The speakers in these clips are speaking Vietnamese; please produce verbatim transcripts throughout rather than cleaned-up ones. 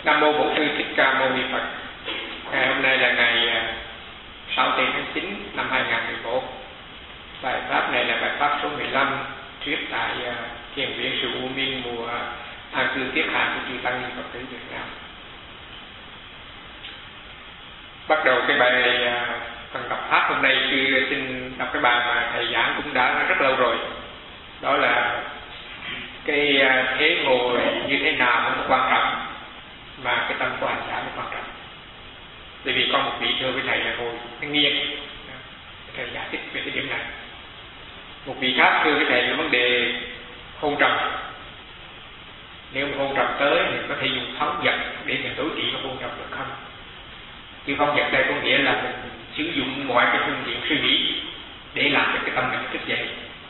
Nam mô Bổn Sư Thích Ca Mâu Ni Phật. Ngày hôm nay là ngày sáu tây tháng chín năm hai nghìn không trăm mười một. Bài pháp này là bài pháp số mười lăm, thuyết tại Thiền viện Sư U Minh mùa an cư tiết hạ của chư tăng ni Phật tử Việt Nam. Bắt đầu cái bài phần đọc pháp hôm nay, sư xin đọc cái bài mà thầy giảng cũng đã rất lâu rồi. Đó là cái thế ngồi như thế nào không quan trọng, mà cái tâm của hành giả mới quan trọng. Bởi vì có một vị thưa với thầy là ngồi cái nghiêng, thầy giải thích về cái điểm này. Một vị khác thưa với thầy là vấn đề hôn trầm. Nếu mà hôn trầm tới thì có thể dùng phóng dật để mình đối trị với hôn trầm được không? Chứ phóng dật đây có nghĩa là mình sử dụng mọi cái phương tiện suy nghĩ để làm cho cái tâm mình thức dậy.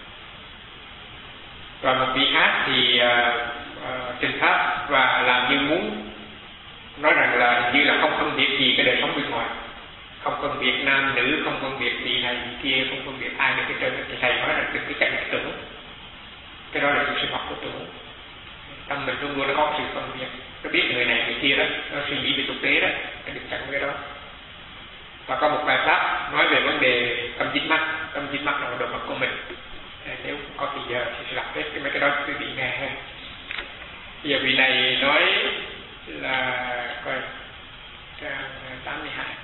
Và một vị khác thì uh, uh, trình pháp và làm như muốn nói rằng là như là không phân biệt gì cái đời sống bên ngoài, không phân biệt nam nữ, không phân biệt vị này vị kia, không phân biệt ai được cái trơn. Thì thầy nói là đừng cái chạy cái tưởng, cái đó là sự sinh hoạt của tưởng. Tâm mình luôn luôn nó có sự phân biệt, nó biết người này người kia đó, nó suy nghĩ về thực tế đó, cái đừng chặn cái đó. Và có một bài pháp nói về vấn đề tâm dính mắc. Tâm dính mắc là đồ vật của mình. Nếu có thì giờ thì sẽ đọc hết cái mấy cái đó quý vị nghe ha. Bây giờ vị này nói là coi trang tám mươi hai.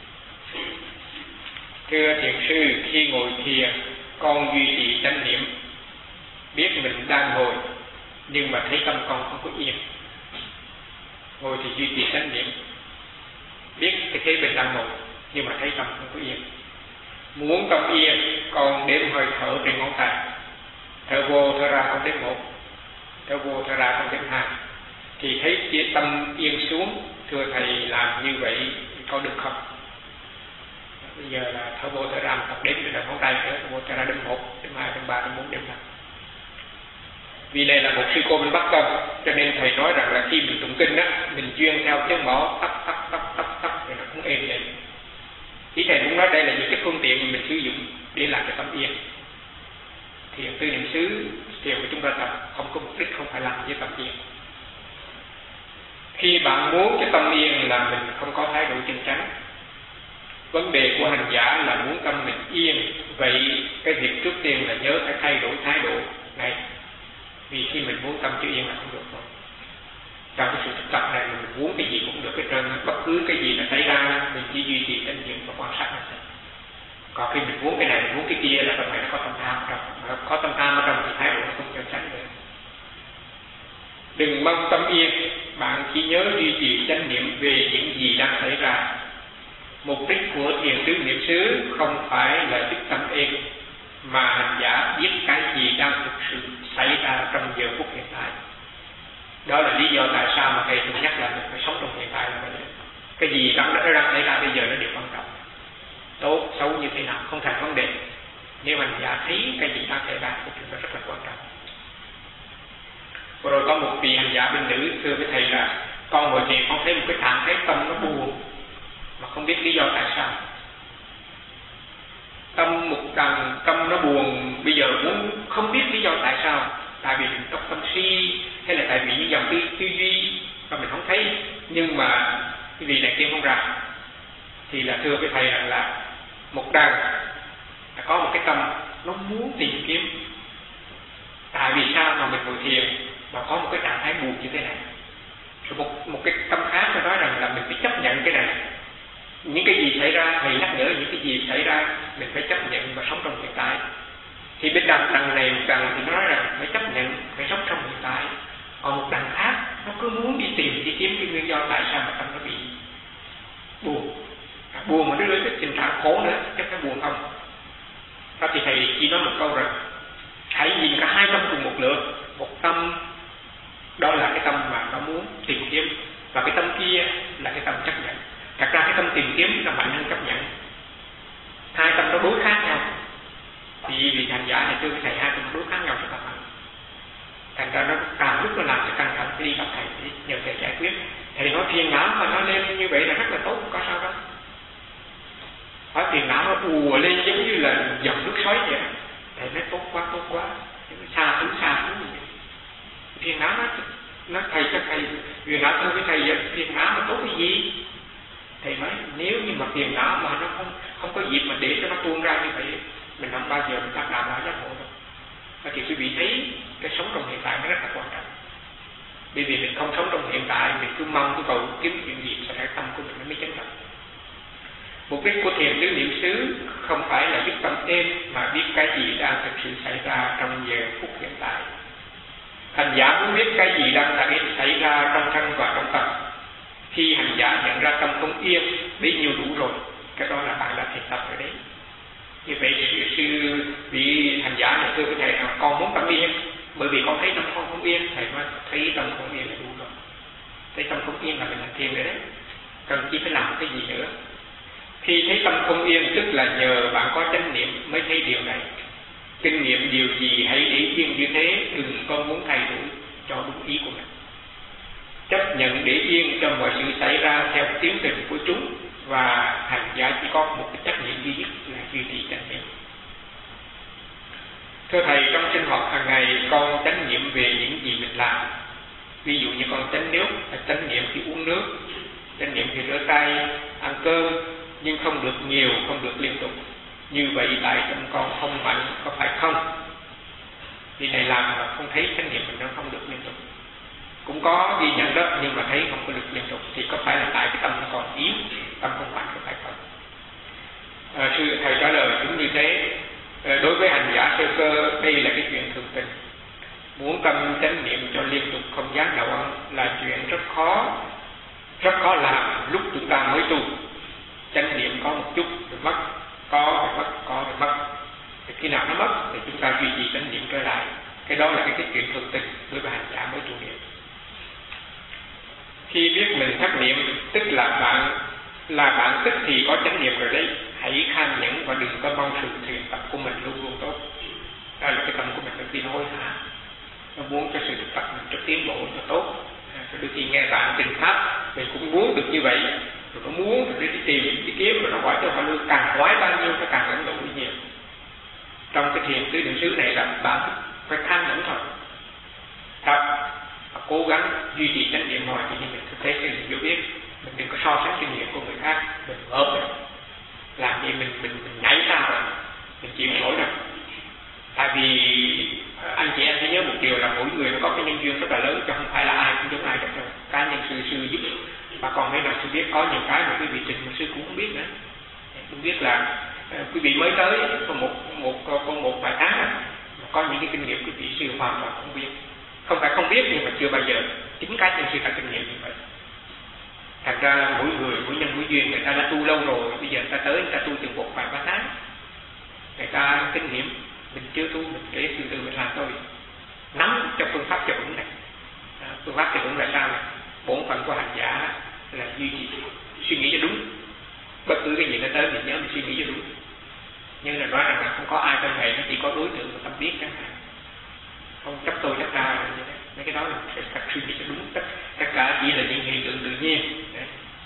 Thưa thiền sư, khi ngồi thiền con duy trì chánh niệm, biết mình đang ngồi nhưng mà thấy tâm con không có yên. Ngồi thì duy trì chánh niệm, biết cái thế mình đang ngồi nhưng mà thấy tâm không có yên. Muốn tâm yên, con đếm hơi thở trên ngón tay, thở vô thở ra không đếm một, thở vô thở ra không đếm hai, thì thấy chia tâm yên xuống. Thưa thầy, làm như vậy có được không? Bây giờ là thở vô thở ra một đếm trên đầu ngón tay, thở vô thở ra đếm một, đếm hai, đếm ba, đếm bốn, đếm năm. Vì này là một sư cô bên Bắc Tông, cho nên thầy nói rằng là khi mình tụng kinh á, mình chuyên theo tiếng mõ tắp tắp tắp tắp tắp thì nó cũng êm vậy. Ý thầy cũng nói đây là những cái phương tiện mình sử dụng để làm cho tâm yên. Thiền tư niệm xứ, thiền của chúng ta tập không có mục đích, không phải làm với tâm yên. Khi bạn muốn cho tâm yên là mình không có thái độ chân chánh. Vấn đề của hành giả là muốn tâm mình yên. Vậy cái việc trước tiên là nhớ phải thay đổi thái độ này. Vì khi mình muốn tâm chưa yên là không được rồi. Trong cái sự thực tập này mình muốn cái gì cũng được hết trơn, bất cứ cái gì là xảy ra mình chỉ duy trì chánh niệm và quan sát là thôi. Còn khi mình muốn cái này, mình muốn cái kia là trong này nó có tâm tham ở trong, mà có tâm tham ở trong thì thái độ nó không chân chánh được. Đừng mong tâm yên, bạn chỉ nhớ duy trì chánh niệm về những gì đang xảy ra. Mục đích của thiền tứ niệm xứ không phải là giúp tâm yên, mà hành giả biết cái gì đang thực sự xảy ra trong giờ phút hiện tại. Đó là lý do tại sao mà thầy thường nhắc là mình phải sống trong hiện tại là vậy. Cái gì đang nó đang xảy ra bây giờ nó đều quan trọng. Tốt, xấu như thế nào không thành vấn đề. Nếu hành giả thấy cái gì đang xảy ra thì chuyện đó rất là quan trọng. Vừa rồi có một vị hành giả bên nữ thưa với thầy là con ngồi thiền con thấy một cái trạng thái tâm nó buồn mà không biết lý do tại sao. Tâm một đằng tâm nó buồn, bây giờ muốn không biết lý do tại sao. Tại vì mình có tâm si, hay là tại vì những dòng tư, tư duy mà mình không thấy, nhưng mà cái vị này kia không ra. Thì là thưa với thầy rằng là một đằng là có một cái tâm nó muốn tìm kiếm. Tại vì sao mà mình ngồi thiền mà có một cái trạng thái buồn như thế này. Rồi một, một cái tâm khác nó nói rằng là mình phải chấp nhận cái này. Những cái gì xảy ra, thầy nhắc nhở những cái gì xảy ra mình phải chấp nhận và sống trong hiện tại. Thì bên đằng, đằng này, một đằng thì nói rằng phải chấp nhận, phải sống trong hiện tại. Còn một đằng khác, nó cứ muốn đi tìm, đi kiếm cái nguyên do tại sao mà tâm nó bị buồn. À, buồn mà nó rơi tới tình trạng khổ nữa, chắc phải buồn không? Đó thì thầy chỉ nói một câu rằng, hãy nhìn cả hai tâm cùng một lượt. Một tâm, đó là cái tâm mà nó muốn tìm kiếm. Và cái tâm kia là cái tâm chấp nhận. Thật ra cái tâm tìm kiếm là mạnh hơn chấp nhận. Hai tâm nó đối khác nhau. Thì vì hành giả này thưa với thầy, hai tâm đối khác nhau rất là mạnh. Thành ra nó càng lúc nó làm cho căng thẳng phải đi gặp thầy để nhờ thầy giải quyết. Thầy nói phiền não mà nó lên như vậy là rất là tốt, có sao đâu. Hỏi phiền não nó ùa lên giống như là dòng nước xoáy vậy. Thầy nói tốt quá, tốt quá. Xa xuống, xa xuống như vậy. Phiền não nó Nói thầy cho thầy phiền não, thưa với thầy vậy phiền não mà tốt cái gì? Thầy nói nếu như mà phiền não mà nó không không có dịp mà để cho nó tuôn ra như vậy, mình không bao giờ mình tác đạo vào giác ngộ đâu. Và thì quý vị thấy cái sống trong hiện tại nó rất là quan trọng. Bởi vì mình không sống trong hiện tại, mình cứ mong cứ cầu kiếm chuyện gì sẽ tâm của mình nó mới chấn động. Mục đích của thiền tứ niệm xứ không phải là biết tâm êm, mà biết cái gì đang thực sự xảy ra trong giờ phút hiện tại. Hành giả muốn biết cái gì đang xảy ra trong thân và trong tâm. Khi hành giả nhận ra tâm không yên, bấy nhiêu đủ rồi, cái đó là bạn đã thiền tập rồi đấy. Như vậy sư, sư vị hành giả này thưa với thầy rằng con muốn tâm yên, bởi vì con thấy tâm con không yên. Thầy nói thấy tâm không yên là đủ rồi. Thấy tâm không yên là mình hành thiền rồi đấy, cần chỉ phải làm cái gì nữa. Khi thấy tâm không yên tức là nhờ bạn có chánh niệm mới thấy điều này. Kinh nghiệm điều gì hãy để yên như thế, đừng có muốn thay đổi cho đúng ý của mình. Chấp nhận để yên cho mọi sự xảy ra theo tiến trình của chúng, và hành giả chỉ có một cái trách nhiệm duy nhất là duy trì chánh niệm. Thưa thầy, trong sinh hoạt hàng ngày con chánh niệm về những gì mình làm. Ví dụ như con chánh nếu chánh niệm khi uống nước, chánh niệm khi rửa tay, ăn cơm, nhưng không được nhiều, không được liên tục. Như vậy tại tâm con không mạnh, có phải không? Vì này làm mà không thấy chánh niệm mình nó không được liên tục. Cũng có ghi nhận đó, nhưng mà thấy không có được liên tục, thì có phải là tại cái tâm nó còn yếu, tâm không mạnh, có phải không? À, sư thầy trả lời cũng như thế. À, đối với hành giả sơ cơ, đây là cái chuyện thường tình. Muốn tâm chánh niệm cho liên tục không gián đoạn là chuyện rất khó, rất khó làm lúc chúng ta mới tu. Chánh niệm có một chút rồi mất, có rồi mất, có rồi mất. Thì khi nào nó mất thì chúng ta duy trì chánh niệm trở lại. Cái đó là cái, cái chuyện thường tình đối với hành giả mới tu niệm. Khi biết mình thất niệm tức là bạn là bạn tức thì có chánh niệm rồi đấy. Hãy khan nhẫn và đừng có mong sự thiền tập của mình luôn luôn tốt. Đó là cái tâm của mình đôi khi nó hối hả, nó muốn cho sự thực tập mình cho tiến bộ cho tốt. Đôi khi nghe bạn trình pháp mình cũng muốn được như vậy, rồi nó muốn rồi đi tìm đi kiếm, rồi nó hỏi cho họ luôn càng khoái bao nhiêu nó càng lãnh đủ nhiều. Trong cái thiền tứ niệm xứ này là bạn phải khan nhẫn thôi, thật cố gắng duy trì chánh niệm mọi thì mình thực tế cái hiểu biết. Mình đừng có so sánh kinh nghiệm của người khác, mình ốp rồi làm gì mình mình mình nhảy ra rồi mình chịu nổi rồi. Tại vì anh chị em phải nhớ một điều là mỗi người nó có cái nhân duyên rất là lớn, chứ không phải là ai cũng giống ai được đâu. Cá nhân sư sư giúp mà còn mấy nào sư biết, có những cái mà quý vị trình mà sư cũng không biết nữa. Không biết là uh, quý vị mới tới có một một có một vài tháng có những cái kinh nghiệm quý vị sư hoàn toàn không biết. Không phải không biết nhưng mà chưa bao giờ chính cá nhân sư đã kinh nghiệm như vậy. Thành ra mỗi người mỗi nhân mỗi duyên, người ta đã tu lâu rồi, bây giờ người ta tới người ta tu chừng một vài ba tháng, người ta kinh nghiệm, mình chưa tu, mình để từ từ mình làm thôi. Nắm cho phương pháp cho vững này. À, phương pháp cho vững là sao này? Bổn phận của hành giả là duy trì suy nghĩ cho đúng. Bất cứ cái gì nó tới mình nhớ mình suy nghĩ cho đúng. Nhưng là nói rằng là không có ai trong này, nó chỉ có đối tượng mà tâm biết chẳng hạn. Không chấp tôi chấp ta rồi như thế. Mấy cái đó là phải tập suy nghĩ cho đúng. Tất, tất cả chỉ là những hiện tượng tự nhiên. Đấy.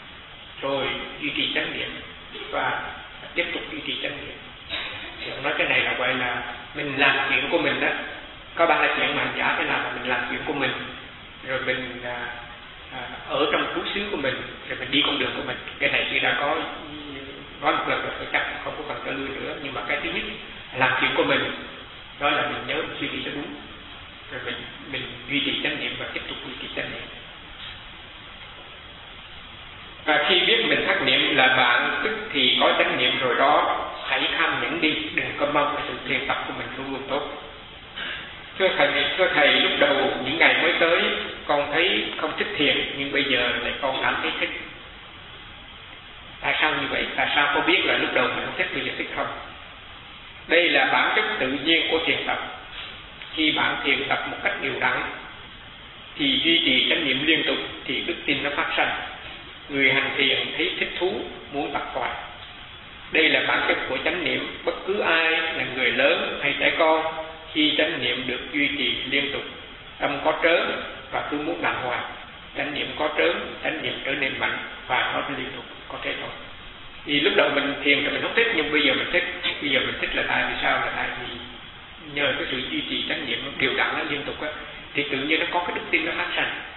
Rồi duy trì chánh niệm và tiếp tục duy trì chánh niệm. Thì ông nói cái này là gọi là mình làm chuyện của mình đó. Có ba là chuyện mà hành giả phải làm là mình làm chuyện của mình, rồi mình à, à, ở trong trú xứ của mình, rồi mình đi con đường của mình. Cái này thì đã có nói một lần rồi, chắc không có cần trả lưu nữa. Nhưng mà cái thứ nhất làm chuyện của mình, đó là mình nhớ mình suy nghĩ cho đúng, rồi mình mình duy trì chánh niệm và tiếp tục duy trì chánh niệm. Và khi biết mình thất niệm là bạn tức thì có chánh niệm rồi đó, hãy kham nhẫn đi, đừng có mong cái sự thiền tập của mình luôn luôn tốt. Thưa thầy, thưa thầy, lúc đầu những ngày mới tới con thấy không thích thiền, nhưng bây giờ lại con cảm thấy thích. Tại sao như vậy? Tại sao có biết là lúc đầu mình không thích, bây giờ thích không? Đây là bản chất tự nhiên của thiền tập. Khi bạn thiền tập một cách đều đặn thì duy trì chánh niệm liên tục thì đức tin nó phát sanh. Người hành thiền thấy thích thú, muốn tập hoài. Đây là bản chất của chánh niệm. Bất cứ ai là người lớn hay trẻ con, khi chánh niệm được duy trì liên tục, tâm có trớn và cứ muốn làm hoài. Chánh niệm có trớn, chánh niệm trở nên mạnh và nó liên tục, có thế thôi. Vì lúc đầu mình thiền thì mình không thích, nhưng bây giờ mình thích. Bây giờ mình thích là tại vì sao? Là tại vì nhờ cái sự duy trì chánh niệm đều đặn nó liên tục á, thì tự nhiên nó có cái đức tin nó phát sanh.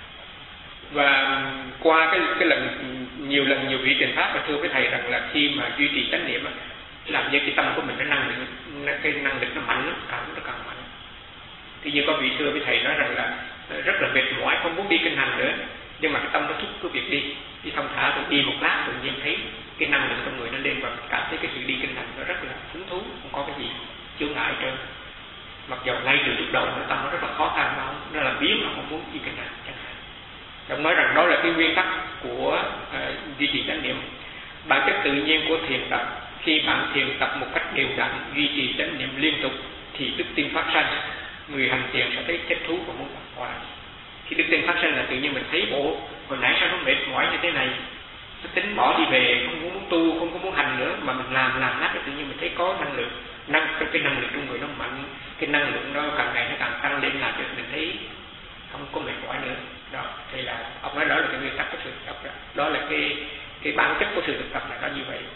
Và qua cái cái lần nhiều lần nhiều vị truyền pháp và thưa với thầy rằng là khi mà duy trì chánh niệm làm cho cái tâm của mình nó năng lực nó, cái năng lực nó mạnh lắm, càng nó càng mạnh. Thì như có vị thưa với thầy nói rằng là rất là mệt mỏi, không muốn đi kinh hành nữa, nhưng mà cái tâm nó thúc cứ việc đi đi thông thả, cũng đi một lát tự nhiên thấy cái năng lượng trong người nó lên và cảm thấy cái sự đi kinh hành nó rất là hứng thú, không có cái gì chướng ngại trơn. Mặc dù ngay từ lúc đầu nó tâm nó rất là khó khăn, nó nó làm biến nó không muốn đi kinh hành chẳng hạn. Ông nói rằng đó là cái nguyên tắc của uh, duy trì chánh niệm. Bản chất tự nhiên của thiền tập, khi bạn thiền tập một cách đều đặn, duy trì chánh niệm liên tục thì đức tin phát sanh. Người hành thiền sẽ thấy thích thú và muốn học hỏi. Khi đức tin phát sanh là tự nhiên mình thấy bộ hồi nãy sao nó mệt mỏi như thế này, nó tính bỏ đi về, không muốn tu, không có muốn hành nữa, mà mình làm làm lát thì tự nhiên mình thấy có năng lượng, năng cái năng lượng trong người nó mạnh, cái năng lượng nó càng ngày nó càng tăng lên, làm cho mình thấy không có mệt mỏi nữa. Đó thì là ông nói đó là cái nguyên tắc của sự thực tập đó. Đó là cái cái bản chất của sự thực tập là nó như vậy.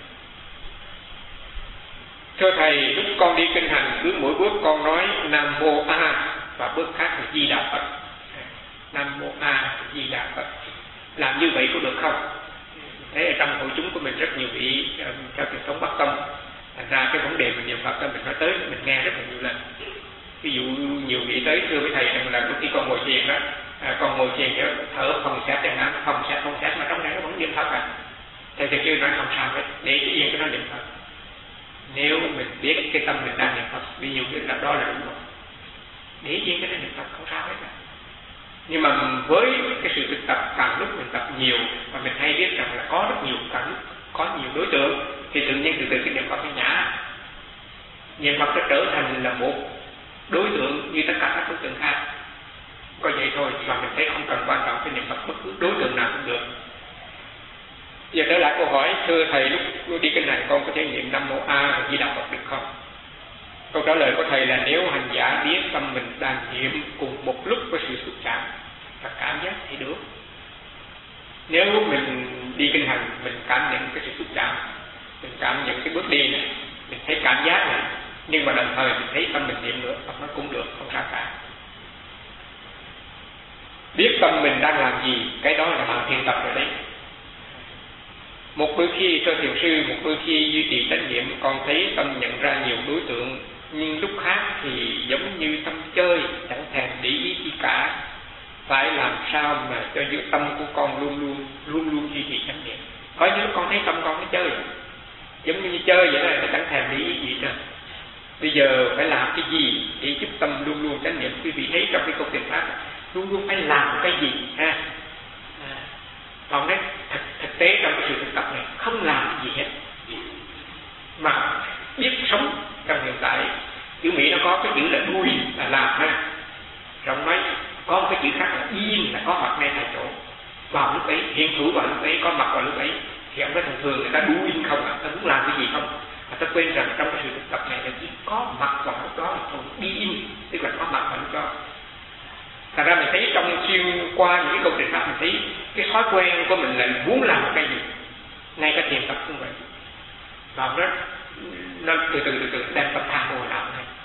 Thưa thầy, lúc con đi kinh hành cứ mỗi bước con nói Nam Mô A và bước khác là Di Đà Phật. Nam Mô A Di Đà Phật. Làm như vậy có được không? Thế ở trong hội chúng của mình rất nhiều vị theo truyền thống Bắc Tông, thành ra cái vấn đề mình niệm Phật mình nói tới mình nghe rất là nhiều lần. Ví dụ nhiều vị tới thưa với thầy rằng là lúc khi con ngồi thiền đó, à, con ngồi thiền kiểu thở phòng xét chẳng hạn, phòng xét phòng xét mà trong này nó vẫn niệm Phật à. Thầy thì kêu nói không sao hết, để cái yên cho nó niệm Phật. Nếu mình biết cái tâm mình đang niệm Phật, vì nhiều người là đó là đúng rồi, để yên cho nó niệm Phật không sao hết à. Nhưng mà với cái sự thực tập càng lúc mình tập nhiều và mình hay biết rằng là có rất nhiều cảnh, có nhiều đối tượng, thì tự nhiên từ từ cái niệm Phật nó nhả, niệm Phật nó trở thành là một đối tượng như tất cả các đối tượng khác. Có vậy thôi, và mình thấy không cần quan trọng cái niệm Phật bất cứ đối tượng nào cũng được. Giờ trở lại câu hỏi, thưa thầy, lúc đi kinh hành con có thể niệm Nam Mô A và Di Đà Phật được không? Câu trả lời của thầy là nếu hành giả biết tâm mình đang niệm cùng một lúc với sự xúc chạm và cảm giác thì được. Nếu mình đi kinh hành, mình cảm nhận cái sự xúc chạm, mình cảm nhận cái bước đi này, mình thấy cảm giác này, nhưng mà đồng thời mình thấy tâm mình niệm nữa, Phật nó cũng được, không sao cả. Biết tâm mình đang làm gì, cái đó là bạn thiền tập rồi đấy. Một đôi khi, thưa thiền sư, một đôi khi duy trì chánh niệm con thấy tâm nhận ra nhiều đối tượng, nhưng lúc khác thì giống như tâm chơi, chẳng thèm để ý gì cả. Phải làm sao mà cho giữ tâm của con luôn luôn luôn luôn duy trì chánh niệm. Có những lúc con thấy tâm con nó chơi, giống như chơi vậy đó, nó chẳng thèm để ý gì nữa. Bây giờ phải làm cái gì để giúp tâm luôn luôn chánh niệm? Quý vị thấy trong cái câu thiền pháp luôn luôn phải làm cái gì ha? À, còn đấy thực, thực tế trong cái sự thực tập này không làm gì hết, mà biết sống trong hiện tại. Chữ Mỹ nó có cái chữ là đuôi là làm ha, rồi nói có một cái chữ khác là yên là có mặt ngay tại chỗ. Vào lúc ấy hiện hữu, vào lúc ấy có mặt vào lúc ấy, thì ông nói thường thường người ta đuôi yên không à, ta muốn làm cái gì không, mà ta quên rằng trong cái sự thực tập này là chỉ có mặt vào lúc đó là thôi, đi in tức là có mặt vào lúc đó. Thật ra mình thấy trong xuyên qua những cái câu trình pháp mình thấy cái thói quen của mình là muốn làm cái gì, ngay cả thiền tập cũng vậy. Và nó nó từ từ từ từ đem tâm tham vô đạo này.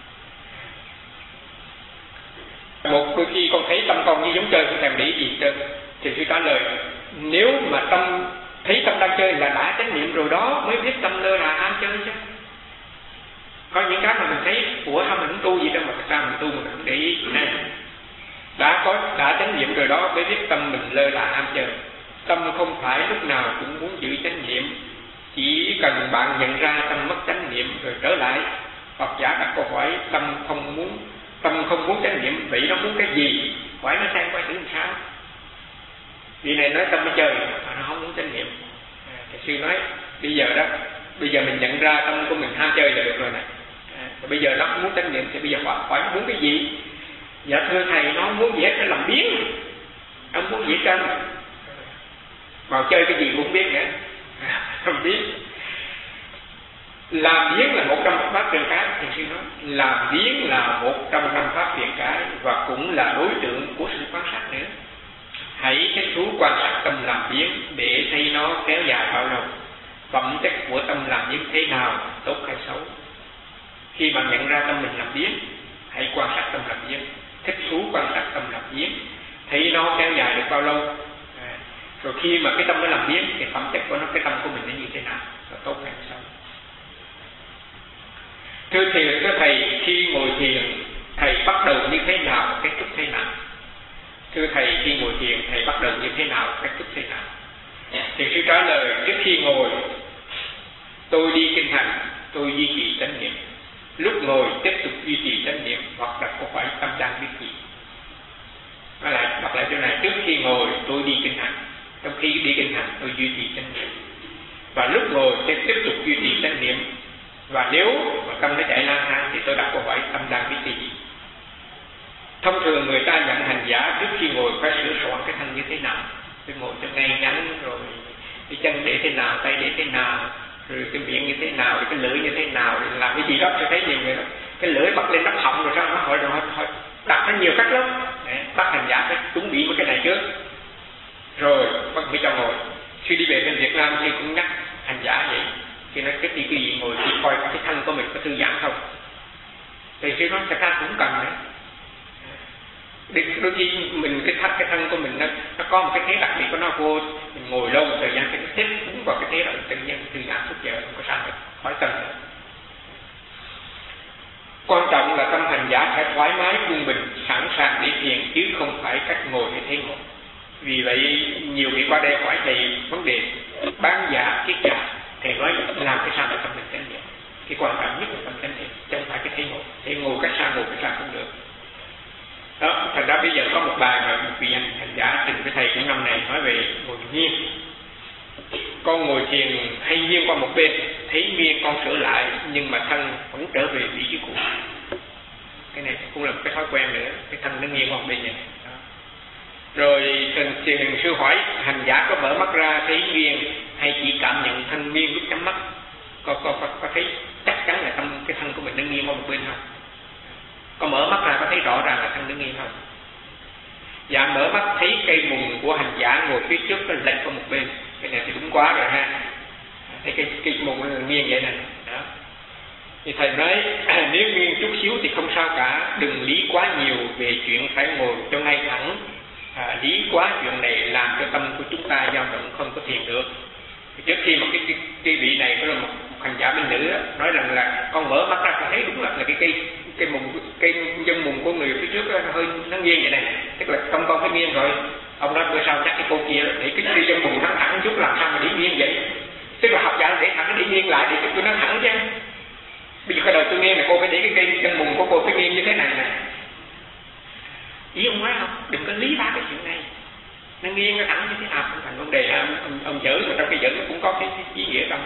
Một đôi khi con thấy tâm con như giống chơi, không thèm để ý gì hết, thì sư trả lời nếu mà tâm thấy tâm đang chơi là đã chánh niệm rồi đó, mới biết tâm lơ là ham chơi chứ. Có những cái mà mình thấy ủa sao mình không tu gì đâu mà thật ra mình tu mà mình không để ý này. Đã có đã chánh niệm rồi đó mới biết tâm mình lơ là ham chơi. Tâm không phải lúc nào cũng muốn giữ chánh niệm, chỉ cần bạn nhận ra tâm mất chánh niệm rồi trở lại. Phật giả đặt câu hỏi tâm không muốn tâm không muốn chánh niệm, vậy nó muốn cái gì? Hỏi nó xem coi thử làm sao. Vì này nói tâm nó chơi mà nó không muốn chánh niệm. À, thầy sư nói bây giờ đó, bây giờ mình nhận ra tâm của mình ham chơi là được rồi này. À, bây giờ nó không muốn chánh niệm thì bây giờ hỏi, hỏi nó muốn cái gì? Dạ thưa thầy, nó muốn gì hết, nó làm biến. Nó muốn gì hết vào chơi cái gì cũng không biết nữa. À, không biết. Làm biến là một trong năm pháp truyền cái, thì sư nói làm biến là một trong năm pháp truyền cái và cũng là đối tượng của sự quan sát nữa. Hãy thích thú quan sát tâm làm biến để thấy nó kéo dài bao lâu, phẩm chất của tâm làm biến thế nào, tốt hay xấu. Khi bạn nhận ra tâm mình làm biến, hãy quan sát tâm làm biến, thích thú quan sát tâm làm biến, thấy nó kéo dài được bao lâu. À, Rồi khi mà cái tâm nó làm biến thì phẩm chất của nó, cái tâm của mình nó như thế nào, nó tốt hay xấu. Thưa thầy, thưa thầy, khi ngồi thiền thầy bắt đầu như thế nào, kết thúc thế nào? Thưa thầy, khi ngồi thiền thầy bắt đầu như thế nào, kết thúc thế nào? Thiền sư trả lời, trước khi ngồi tôi đi kinh hành, tôi duy trì chánh niệm. Lúc ngồi tiếp tục duy trì chánh niệm hoặc đặt câu hỏi tâm đang biết gì. Nói lại, đọc lại chỗ này, trước khi ngồi tôi đi kinh hành, trong khi đi kinh hành tôi duy trì chánh niệm. Và lúc ngồi tôi tiếp tục duy trì chánh niệm. Và nếu mà tâm nó chạy lang thang thì tôi đặt câu hỏi tâm đang biết gì. Thông thường người ta nhận hành giả trước khi ngồi phải sửa soạn cái thân như thế nào, tôi ngồi cho ngay ngắn, rồi cái chân để thế nào, tay để thế nào, rồi cái miệng như thế nào, rồi cái lưỡi như thế nào, rồi làm cái gì đó. Tôi thấy nhiều người đó, cái lưỡi bắt lên nắp họng rồi sao nó hỏi rồi hỏi đặt nó nhiều cách lắm. Bắt hành giả phải chuẩn bị với cái này trước, rồi bắt mới cho ngồi. Khi đi về bên Việt Nam thì cũng nhắc hành giả vậy, khi nói cái gì cái gì ngồi thì coi cái thân của mình có thư giãn không. Thì khi nói thật ra cũng cần đấy. Đôi khi mình cái thân cái thân của mình nó, nó có một cái thế đặc biệt của nó, vô mình ngồi lâu một thời gian cái nó xếp đúng vào cái thế đó, tự nhiên thư giãn suốt giờ không có sao hết, khỏi cần nữa. Quan trọng là tâm hành giả phải thoải mái quân bình, sẵn sàng để thiền chứ không phải cách ngồi để thế ngồi. Vì vậy nhiều vị qua đây hỏi thầy vấn đề bán già kiết già, thầy nói làm cái sao để tâm mình chánh niệm. Cái quan trọng nhất là tâm chánh niệm, chứ không phải cái thế ngồi. Thế ngồi cách sao ngồi cách sao không được. Đó, thành ra bây giờ có một bài mà một vị hành, hành giả trình với thầy những năm này nói về ngồi nghiêng. Con ngồi thiền hay nghiêng qua một bên, thấy nghiêng con sửa lại, nhưng mà thân vẫn trở về vị trí cũ. Cái này cũng là một cái thói quen nữa, cái thân nó nghiêng qua một bên vậy. Đó. Rồi thiền sư hỏi hành giả có mở mắt ra thấy nghiêng hay chỉ cảm nhận thân nghiêng lúc nhắm mắt, có, có, có, có thấy chắc chắn là tâm cái thân của mình nó nghiêng qua một bên không? Có mở mắt ra có thấy rõ ràng là thân nó nghiêng không? Dạ mở mắt thấy cây mùng của hành giả ngồi phía trước nó lệch qua một bên. Cái này thì đúng quá rồi ha. Thấy cây, cây mùng nó nghiêng vậy nè. Đó. Thì thầy nói nếu nghiêng chút xíu thì không sao cả, đừng lý quá nhiều về chuyện phải ngồi cho ngay thẳng. À, lý quá chuyện này làm cho tâm của chúng ta dao động không có thiền được. Thì trước khi mà cái, cái, cái vị này có là một, một hành giả bên nữ đó, nói rằng là con mở mắt ra con thấy đúng là, là cái cây cây mùng cây chân mùng của người phía trước đó, nó hơi nó nghiêng vậy này, tức là tâm con phải nghiêng rồi. Ông nói bữa sau chắc cái cô kia để cái cây chân mùng nó thẳng chút làm sao mà đi nghiêng vậy, tức là học giả để thẳng đi nghiêng lại thì cái nó thẳng chứ. Bây giờ cái đầu tôi nghiêng là cô phải để cái cây chân mùng của cô phải nghiêng như thế này nè. Ý ông nói không, đừng có lý ba cái chuyện này, nó nghiêng nó thẳng như thế nào không thành vấn đề. Ông, ông, ông giỡn mà trong cái giỡn nó cũng có cái, cái ý nghĩa trong.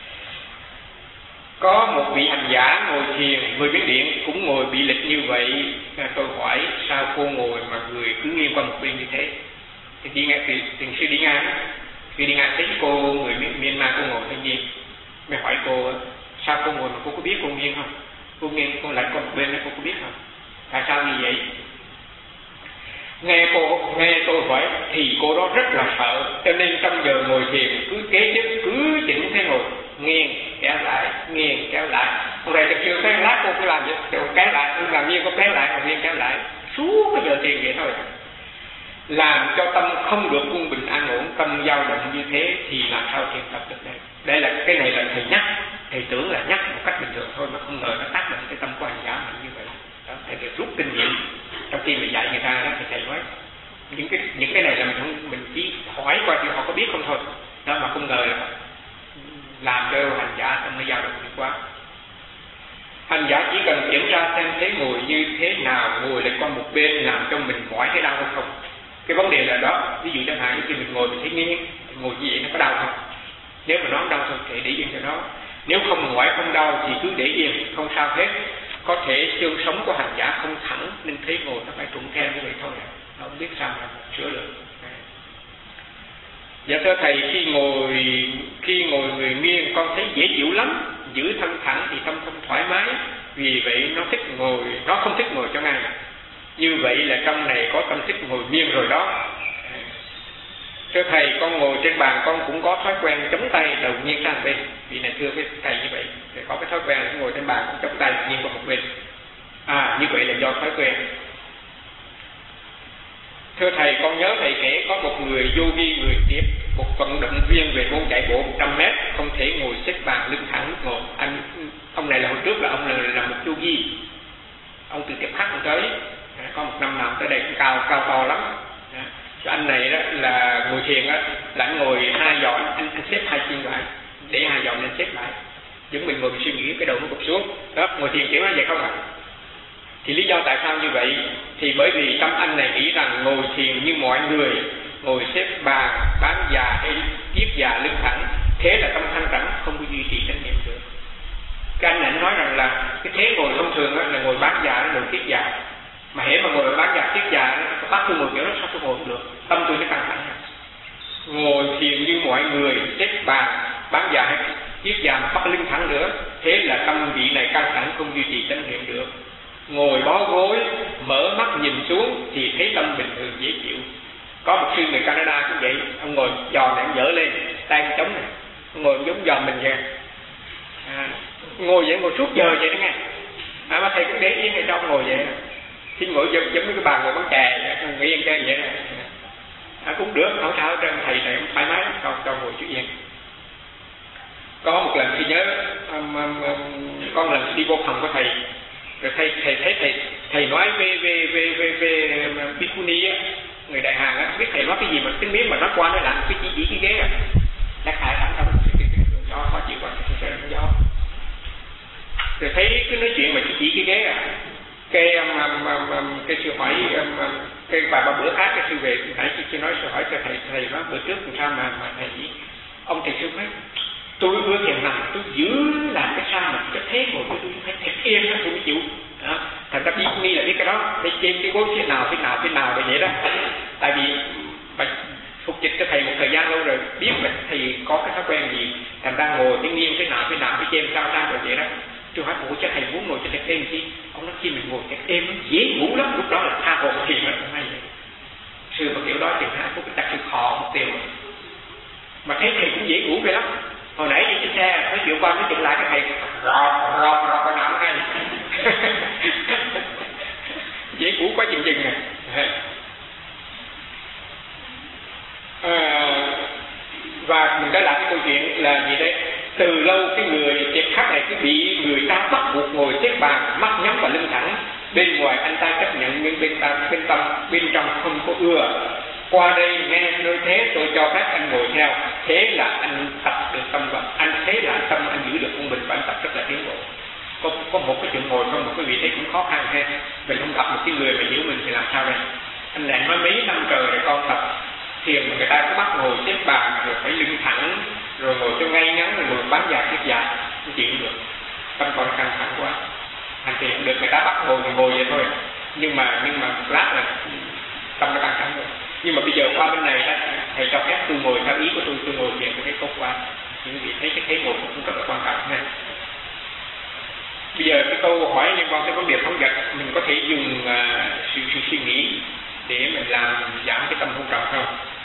Có một vị hành giả ngồi thiền, người Miến Điện cũng ngồi bị lệch như vậy. Tôi hỏi sao cô ngồi mà người cứ nghiêng qua một bên như thế? Thì đi ngang, thì thiền sư đi ngang, khi đi ngang thấy cô người Myanmar cô ngồi hơi nghiêng. Mới hỏi cô sao cô ngồi mà cô có biết cô nghiêng không? Cô nghiêng cô lệch qua một bên cô có biết không? Tại sao như vậy? Nghe cô nghe tôi hỏi thì cô đó rất là sợ, cho nên trong giờ ngồi thiền cứ kế tiếp cứ chỉnh thế ngồi, nghiêng kéo lại nghiêng kéo lại. Hôm nay thật chưa thấy lát cô cứ làm vậy, cô kéo lại cô làm nghiêng cô kéo lại, còn nghiêng kéo lại suốt cái giờ thiền vậy thôi, làm cho tâm không được quân bình an ổn, tâm dao động như thế thì làm sao thiền tập được đây? Đây là cái này là thầy nhắc, thầy tưởng là nhắc một cách bình thường thôi mà không ngờ nó tác động cái tâm của hành giả mạnh như vậy. Đó, thầy được rút kinh nghiệm trong khi mình dạy người ta đó, thì thầy nói những cái những cái này là mình không mình chỉ hỏi qua thì họ có biết không thôi, đó mà không ngờ là làm cho hành giả tâm nó dao động nhiều quá. Hành giả chỉ cần kiểm tra xem thế ngồi như thế nào, ngồi lại qua một bên làm cho mình mỏi thấy đau hay không. Cái vấn đề là đó, ví dụ chẳng hạn khi mình ngồi mình thấy nghiêng, ngồi như vậy nó có đau không? Nếu mà nó đau thôi thì để yên cho nó. Nếu không mỏi không đau thì cứ để yên, không sao hết. Có thể xương sống của hành giả không thẳng nên thế ngồi nó phải thuận theo như vậy thôi. Nó không biết sao mà sửa được. Dạ thưa thầy, khi ngồi khi ngồi người nghiêng con thấy dễ chịu lắm, giữ thân thẳng thì tâm không thoải mái, vì vậy nó thích ngồi, nó không thích ngồi cho ngay. Như vậy là trong này có tâm thích ngồi nghiêng rồi đó. Thưa thầy, con ngồi trên bàn con cũng có thói quen chống tay đầu nghiêng sang bên. Vì này thưa với thầy như vậy, thì có cái thói quen ngồi trên bàn cũng chống tay nghiêng qua một bên. À, như vậy là do thói quen. Thưa thầy, con nhớ thầy kể có một người yogi người Tiệp, một vận động viên về môn chạy bộ một trăm mét, không thể ngồi xếp bằng lưng thẳng ngồi. Anh ông này là hồi trước là ông là, là một yogi, ông từ Tiệp Khắc tới, có một năm nào tới đây cũng cao cao to lắm. Cái anh này đó là ngồi thiền á, là anh ngồi hai giò, anh, anh xếp hai chân lại, để hai giò lên xếp lại, giống mình ngồi mình suy nghĩ cái đầu nó cụp xuống, đó ngồi thiền kiểu nó vậy không ạ? À? Thì lý do tại sao như vậy? Thì bởi vì tâm anh này nghĩ rằng ngồi thiền như mọi người, ngồi xếp bàn, bán già hay kiết già lưng thẳng, thế là tâm thanh rảnh, không có duy trì chánh niệm được. Cái anh này nói rằng là cái thế ngồi thông thường là ngồi bán già, nó ngồi kiết già, mà hễ mà ngồi bán già kiết già, bắt tôi ngồi kiểu đó sao tôi ngồi không được, tâm tôi nó căng thẳng. Ngồi thiền như mọi người, xếp bàn, bán già hay kiết già mà bắt lưng thẳng nữa, thế là tâm vị này căng thẳng, không duy trì chánh niệm được. Ngồi bó gối, mở mắt nhìn xuống thì thấy tâm bình thường dễ chịu. Có một sư người Canada cũng vậy, ông ngồi giò này ông dở lên, tay ông chống này, ông ngồi giống giò mình vậy. À, ngồi vậy, ngồi suốt giờ vậy đó nghe. À, mà thầy cũng để yên hay trong ngồi vậy. Thì ngồi giống, giống như cái bàn ngồi bắn chè, ngồi yên chơi vậy này. À, cũng được, không sao, thầy này thoải mái lắm, cho, cho ngồi chút yên. Có một lần thì nhớ, um, um, um, con lần đi vô phòng của thầy, rồi thầy thầy thấy thầy thầy nói về về về về về Bikuni á, người Đại Hàn á, biết thầy nói cái gì mà tiếng miếng mà nói qua nói lại cái chỉ chỉ cái ghế à, đắc hại hẳn không, do khó chịu quá, không sợ do. Rồi thấy cứ nói chuyện mà chỉ chỉ cái ghế à, cái um, um, um, cái sư hỏi um, um, cái vài ba bữa khác cái sư về nãy chị nói sư hỏi cho thầy, thầy nói bữa trước làm sao mà mà thầy chỉ ông thầy sư nói tôi ưa chừng nằm tôi giữ làm cái sao mà cái thế ngồi tôi tôi phải thật yên đó tôi mới chịu đó. Thành ra Bikini là biết cái đó, để chêm cái gối phía nào phía nào phía nào rồi vậy đó. Tại vì mà phục dịch cho thầy một thời gian lâu rồi, biết là thầy có cái thói quen gì, thành ra ngồi cái nghiêng phía nào phía nào phải chêm sao sao rồi vậy đó. Tôi hỏi ủa cho thầy muốn ngồi cho thật êm chứ? Ông nói khi mình ngồi thật êm nó dễ ngủ lắm, lúc đó là tha hồ thiền đó. Sư mà kiểu đó chừng hai phút cái đặt sự khò một tiêu, mà thấy thầy cũng dễ ngủ vậy lắm. Hồi nãy đi trên xe, nói chuyện qua nói chuyện lại cái thầy rọt rọt rọt vào não ngay. Dễ ngủ quá chừng chừng nè. À, và mình đã làm cái câu chuyện là gì đấy? Từ lâu cái người Tiệp Khắc này cứ bị người ta bắt buộc ngồi xếp bàn, mắt nhắm vào lưng thẳng. Bên ngoài anh ta chấp nhận nhưng bên ta bên tâm bên trong không có ưa. Qua đây nghe nơi thế tôi cho phép anh ngồi theo, thế là anh tập được tâm và anh thế là tâm anh giữ được quân bình và anh tập rất là tiến bộ. Có, có một cái chuyện ngồi trong một cái vị thế cũng khó khăn ha, mình không gặp một cái người mà hiểu mình thì làm sao đây? Anh lại nói mấy năm trời rồi con tập thiền mà người ta cứ bắt ngồi xếp bàn rồi phải lưng thẳng, rồi ngồi cho ngay ngắn rồi ngồi bán dài xếp dài, không chịu được, tâm còn căng thẳng quá. Hành thiền không được, người ta bắt ngồi thì ngồi vậy thôi, nhưng mà nhưng mà lát là tâm nó căng thẳng rồi. Nhưng mà bây giờ qua bên này đó, thầy cho phép tôi ngồi theo ý của tôi, tôi ngồi thiền tôi thấy tốt quá. Những vị thấy cái thế ngồi cũng rất là quan trọng ha. Bây giờ cái câu hỏi liên quan tới vấn đề phóng dật, mình có thể dùng uh, sự, sự suy nghĩ để mình làm giảm cái tâm hôn trầm không?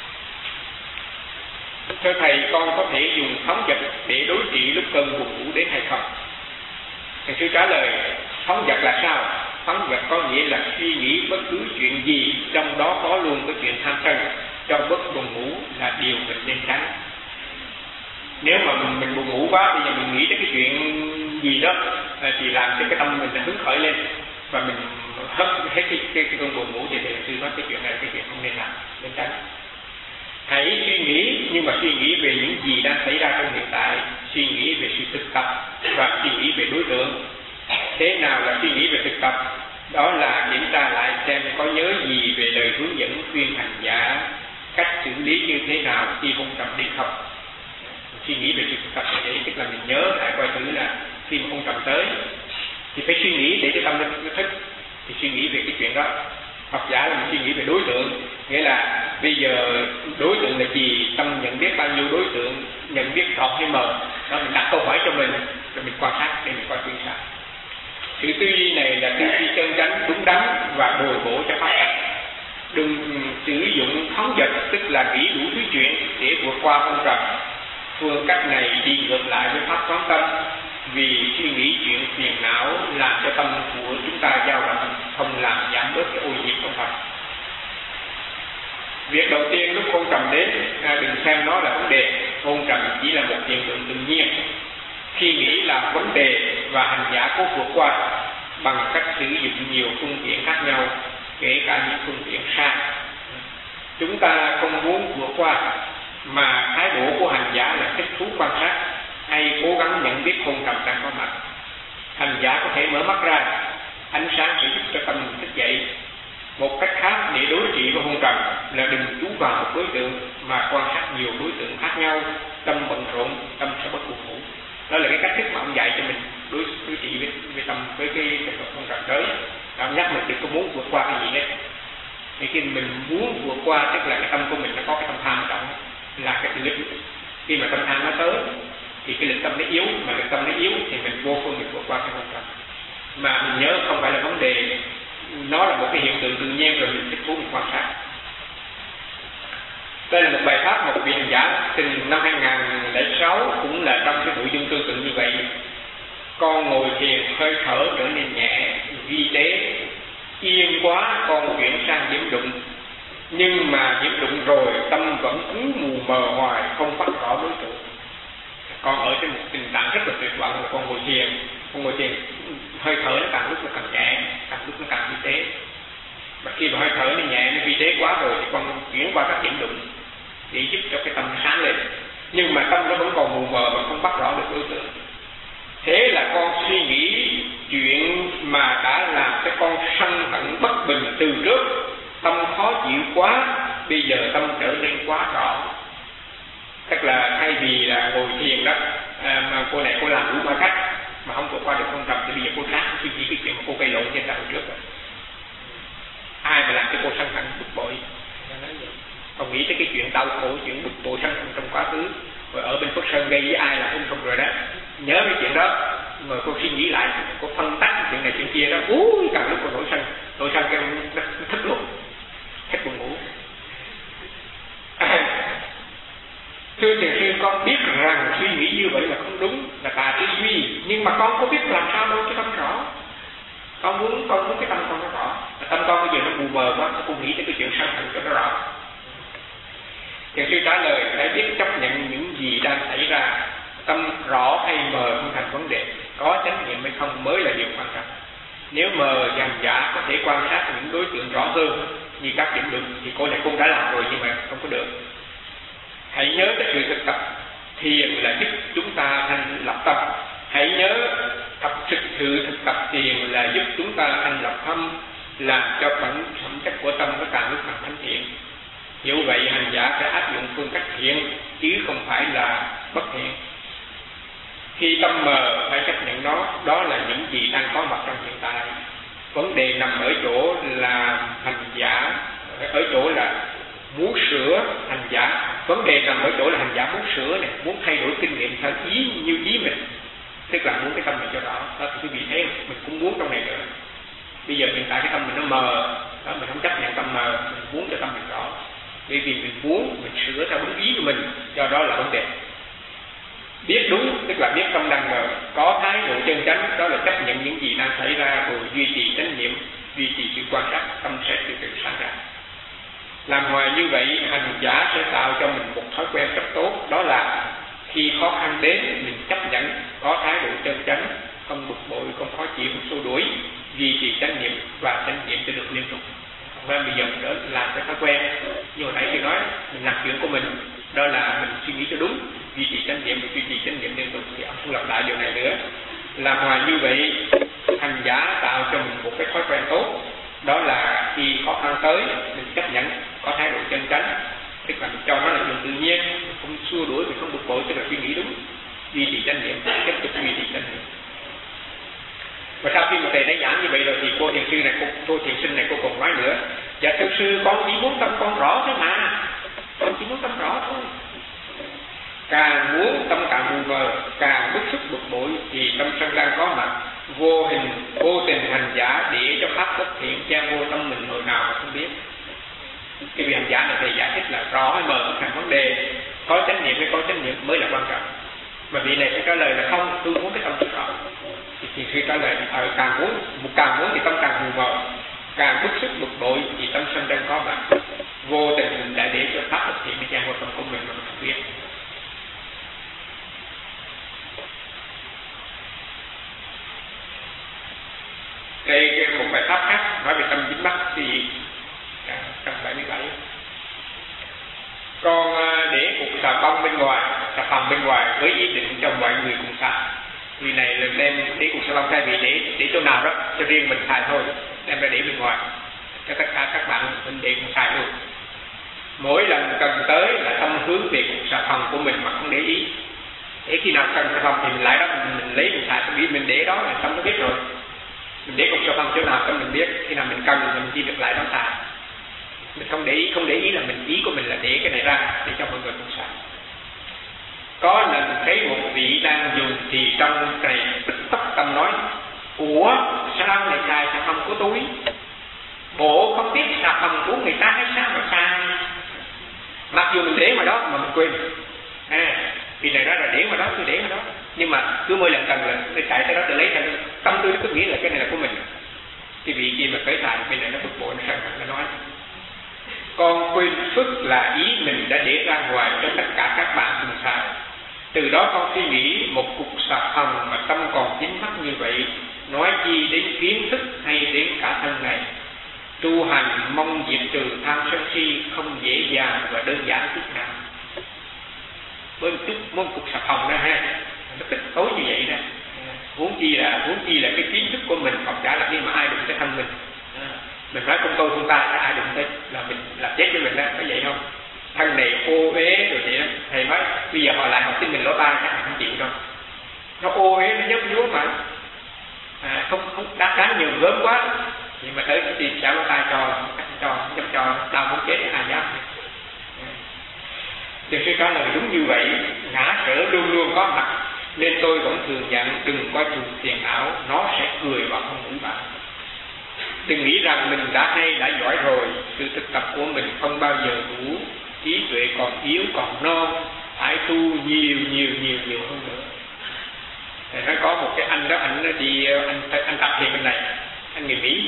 Thưa thầy, con có thể dùng phóng dật để đối trị lúc cơn buồn ngủ đến hay không? Thầy sư trả lời, phóng dật là sao? Phóng dật có nghĩa là suy nghĩ bất cứ chuyện gì, trong đó có luôn cái chuyện tham sân, trong bất buồn ngủ là điều mình nên tránh. Nếu mà mình, mình buồn ngủ quá, bây giờ mình nghĩ tới cái chuyện gì đó thì làm cho cái tâm mình là hứng khởi lên và mình hất hết cái, cái, cái cơn buồn ngủ thì thầy sư nói cái chuyện này cái chuyện không nên làm, nên tránh. Hãy suy nghĩ nhưng mà suy nghĩ về những gì đang xảy ra trong hiện tại, suy nghĩ về sự thực tập và suy nghĩ về đối tượng. Thế nào là suy nghĩ về thực tập? Đó là kiểm tra lại xem có nhớ gì về lời hướng dẫn khuyên hành giả, cách xử lý như thế nào khi hôn trầm đi không. Suy nghĩ về sự thực tập như vậy, tức là mình nhớ lại coi thử là khi mà hôn trầm tới thì phải suy nghĩ để cái tâm nó thức, thì suy nghĩ về cái chuyện đó. Học giả là mình suy nghĩ về đối tượng, nghĩa là bây giờ đối tượng là gì, tâm nhận biết bao nhiêu đối tượng, nhận biết rộng hay mờ, đó mình đặt câu hỏi cho mình rồi mình quan sát để mình coi khuyên sao. Sự tư duy này là tư duy chân chánh, đúng đắn và bồi bổ cho pháp cách. Đừng sử dụng phóng dật, tức là nghĩ đủ thứ chuyện để vượt qua hôn trầm. Phương cách này đi ngược lại với pháp quán tâm, vì suy nghĩ chuyện phiền não làm cho tâm của chúng ta dao động, không làm giảm bớt cái ô nhiễm trong tâm. Việc đầu tiên lúc hôn trầm đến, à, đừng xem nó là vấn đề. Hôn trầm chỉ là một hiện tượng tự nhiên. Khi nghĩ là vấn đề và hành giả cố vượt qua bằng cách sử dụng nhiều phương tiện khác nhau, kể cả những phương tiện sai. Chúng ta không muốn vượt qua, mà thái độ của hành giả là thích thú quan sát hay cố gắng nhận biết hôn trầm đang có mặt. Hành giả có thể mở mắt ra, ánh sáng sẽ giúp cho tâm mình thức dậy. Một cách khác để đối trị với hôn trầm là đừng chú vào một đối tượng mà quan sát nhiều đối tượng khác nhau. Tâm bận rộn, tâm sẽ bất buồn ngủ. Đó là cái cách thức mà ông dạy cho mình đối, đối trị với, với tâm với cái trường hợp hôn trầm tới. Ông nhắc mình đừng có muốn vượt qua cái gì hết. Thì khi mình muốn vượt qua tức là cái tâm của mình nó có cái tâm tham trọng, là cái lực. Khi mà tâm tham nó tới thì cái lực tâm nó yếu, mà lực tâm nó yếu thì mình vô phương mình vượt qua cái hôn trầm. Mà mình nhớ không phải là vấn đề, nó là một cái hiện tượng tự nhiên rồi mình thích thú mình quan sát. Đây là một bài pháp một vị hành giả từ năm hai không không sáu, cũng là trong cái nội dung tương tự như vậy. Con ngồi thiền hơi thở trở nên nhẹ, vi tế, yên quá con chuyển sang nhiễm đụng. Nhưng mà nhiễm đụng rồi tâm vẫn cứ mù mờ hoài, không bắt rõ đối tượng. Con ở trên một tình trạng rất là tuyệt vọng là con ngồi thiền, con ngồi thiền hơi thở nó càng lúc nó càng nhẹ, càng lúc nó càng vi tế. Và khi mà hơi thở nó nhẹ, nó vi tế quá rồi thì con chuyển qua các nhiễm đụng để giúp cho cái tâm sáng lên. Nhưng mà tâm nó vẫn còn mù mờ và không bắt rõ được đối tượng. Thế là con suy nghĩ chuyện mà đã làm cho con sân hận bất bình từ trước, tâm khó chịu quá, bây giờ tâm trở nên quá rõ. Tức là thay vì là ngồi thiền đó, à, mà cô này cô làm đủ mọi cách mà không vượt qua được hôn trầm, thì bây giờ cô sáng suy nghĩ cái chuyện mà cô gây lộn trên đầu trước rồi. Ai mà làm cho cô sân hận bực bội? Còn nghĩ tới cái chuyện đau khổ, chuyện bực bội sân hận trong quá khứ, rồi ở bên Phước Sơn gây với ai là không không rồi đó. Nhớ cái chuyện đó, rồi cô suy nghĩ lại, cô phân tách chuyện này chuyện kia đó, úi càng lúc cô nổi sân, nổi sân cái nó thức luôn, hết buồn ngủ. À, thưa thiền sư, con biết rằng suy nghĩ như vậy là không đúng, là tà tư duy, nhưng mà con có biết làm sao đâu cho tâm rõ. Con muốn con muốn cái tâm con nó rõ, tâm con bây giờ nó mù mờ quá, con nghĩ tới cái chuyện sân hận cho nó rõ. Thiền sư trả lời, hãy biết chấp nhận những gì đang xảy ra. Tâm rõ hay mờ không thành vấn đề, có chánh niệm hay không mới là điều quan trọng. Nếu mờ dần dã có thể quan sát những đối tượng rõ hơn như các điểm đụng thì cô này cũng đã làm rồi, nhưng mà không có được. Hãy nhớ cái sự thực tập thiền là giúp chúng ta thành lập tâm. Hãy nhớ tập thực sự thực tập thiền là giúp chúng ta thành lập tâm, làm cho bản phẩm chất của tâm nó càng lúc càng thanh thiện. Như vậy hành giả phải áp dụng phương cách thiện chứ không phải là bất thiện. Khi tâm mờ phải chấp nhận nó, đó là những gì đang có mặt trong hiện tại. Vấn đề nằm ở chỗ là hành giả, ở chỗ là muốn sửa hành giả. Vấn đề nằm ở chỗ là hành giả muốn sửa này, muốn thay đổi kinh nghiệm theo ý như ý mình, tức là muốn cái tâm mình cho rõ. Đó thì quý vị thấy mình cũng muốn trong này nữa. Bây giờ hiện tại cái tâm mình nó mờ, đó mình không chấp nhận tâm mờ, mình muốn cho tâm mình rõ. Bởi vì mình muốn mình sửa theo đúng ý của mình, do đó là vấn đề. Biết đúng tức là biết tâm đang mờ, có thái độ chân chánh, đó là chấp nhận những gì đang xảy ra rồi duy trì chánh niệm, duy trì sự quan sát, tâm sẽ từ từ sáng ra. Làm hoài như vậy, hành giả sẽ tạo cho mình một thói quen rất tốt, đó là khi khó khăn đến mình chấp nhận, có thái độ chân chánh, không bực bội, không khó chịu, không xua đuổi, duy trì chánh niệm và chánh niệm sẽ được liên tục. Và bây giờ mình đã làm cái thói quen, như hồi nãy tôi nói, mình làm chuyện của mình, đó là mình suy nghĩ cho đúng, duy trì chánh niệm và duy trì chánh niệm liên tục, thì ông không lặp lại điều này nữa. Làm hoài như vậy, hành giả tạo cho mình một cái thói quen tốt, đó là khi khó khăn tới mình chấp nhận, có thái độ chân chánh, tức là mình cho nó là chuyện tự nhiên, mình không xua đuổi, mình không bực bội, tức là suy nghĩ đúng, duy trì chánh niệm, tiếp tục duy trì chánh niệm. Và sau khi mà thầy đã giảng như vậy rồi thì cô thiền sư này, cô, cô thiền sinh này cô còn nói nữa, dạ thực sư con chỉ muốn tâm con rõ thế mà, con chỉ muốn tâm rõ thôi. Càng muốn tâm càng mù mờ, càng bức xúc bực bội thì tâm sân đang có mặt, vô hình vô tình hành giả để cho pháp bất thiện trang vô tâm mình hồi nào mà không biết. Cái vị hành giả này thầy giải thích là rõ hay mờ thành vấn đề, có chánh niệm hay có chánh niệm mới là quan trọng. Mà vị này sẽ trả lời là không, tôi muốn cái tâm tôi rõ. Thì thiền sư trả lời ờ, càng muốn càng muốn thì tâm càng mù mờ, càng bức xúc bực bội thì tâm sân đang có mặt. vô tình mình đã để cho pháp thực hiện cái gian vô tâm của mình mà mình không biết. Đây cái một bài pháp khác nói về tâm dính mắc thì một trăm bảy mươi bảy. Con để cục xà bông bên ngoài, xà phòng bên ngoài với ý định cho mọi người cùng xài. Vì này là đem để cục xà bông thay vì để để chỗ nào đó cho riêng mình xài thôi, đem ra để bên ngoài cho tất cả các bạn mình để cùng xài luôn. Mỗi lần cần tới là tâm hướng về cục xà phòng của mình mà không để ý. Để khi nào cần xà phòng thì mình lại đó mình, mình lấy mình xài, mình mình để đó là tâm nó biết rồi. Mình để cục xà phòng chỗ nào tâm mình biết, khi nào mình cần thì mình chỉ việc lại đó xài. Mình không để ý, không để ý là mình ý của mình là để cái này ra để cho mọi người cùng xài. Có lần thấy một vị đang dùng thì trong này bứt tóc tâm nói: ủa sao này xài xà phòng của tôi? Bộ không biết xà phòng của người ta hay sao mà xài? Mặc dù mình để mà đó mà mình quên. À, vì này đó là để mà đó, tôi để mà đó. Nhưng mà cứ mỗi lần cần là tôi chạy tới đó tôi lấy ra, tâm tôi cứ nghĩ là cái này là của mình. Cái vị kia mà phải xài bên này nó bực bội, nó sẵn nó nói: con quên phước là ý mình đã để ra ngoài cho tất cả các bạn cùng xài. Từ đó con suy nghĩ một cục xà phòng mà tâm còn dính mắc như vậy, nói chi đến kiến thức hay đến cả thân này. Tu hành mong diệt trừ tham sân si không dễ dàng và đơn giản chút nào. Với một chút một cục xà phòng đó ha, nó tích tối như vậy đó. Huống chi là huống chi là cái kiến thức của mình còn chả là khi mà ai đụng tới thân mình. Mình nói không tôi không ta, ai đụng tới là mình làm chết với mình đó, có vậy không? Thân này ô uế rồi vậy đó. Thầy nói bây giờ họ lại học tin mình lỗ tai chắc là không chịu đâu. Nó ô uế, nó nhấp nhúa mà à, không không đá đá nhiều gớm quá. Vậy mà tới tìm trả lỗ tai cho, cho, cho, cho đau muốn chết ai dám. Thì sư trả lời đúng như vậy, ngã sở luôn luôn có mặt, nên tôi vẫn thường dặn đừng coi thường tiền ảo, nó sẽ cười và không ủi bạn. Đừng nghĩ rằng mình đã hay đã giỏi rồi, sự thực tập của mình không bao giờ đủ, trí tuệ còn yếu còn non, phải tu nhiều nhiều nhiều nhiều hơn nữa. Thì nó có một cái anh đó, anh đi anh anh tập thiền bên này, anh người Mỹ,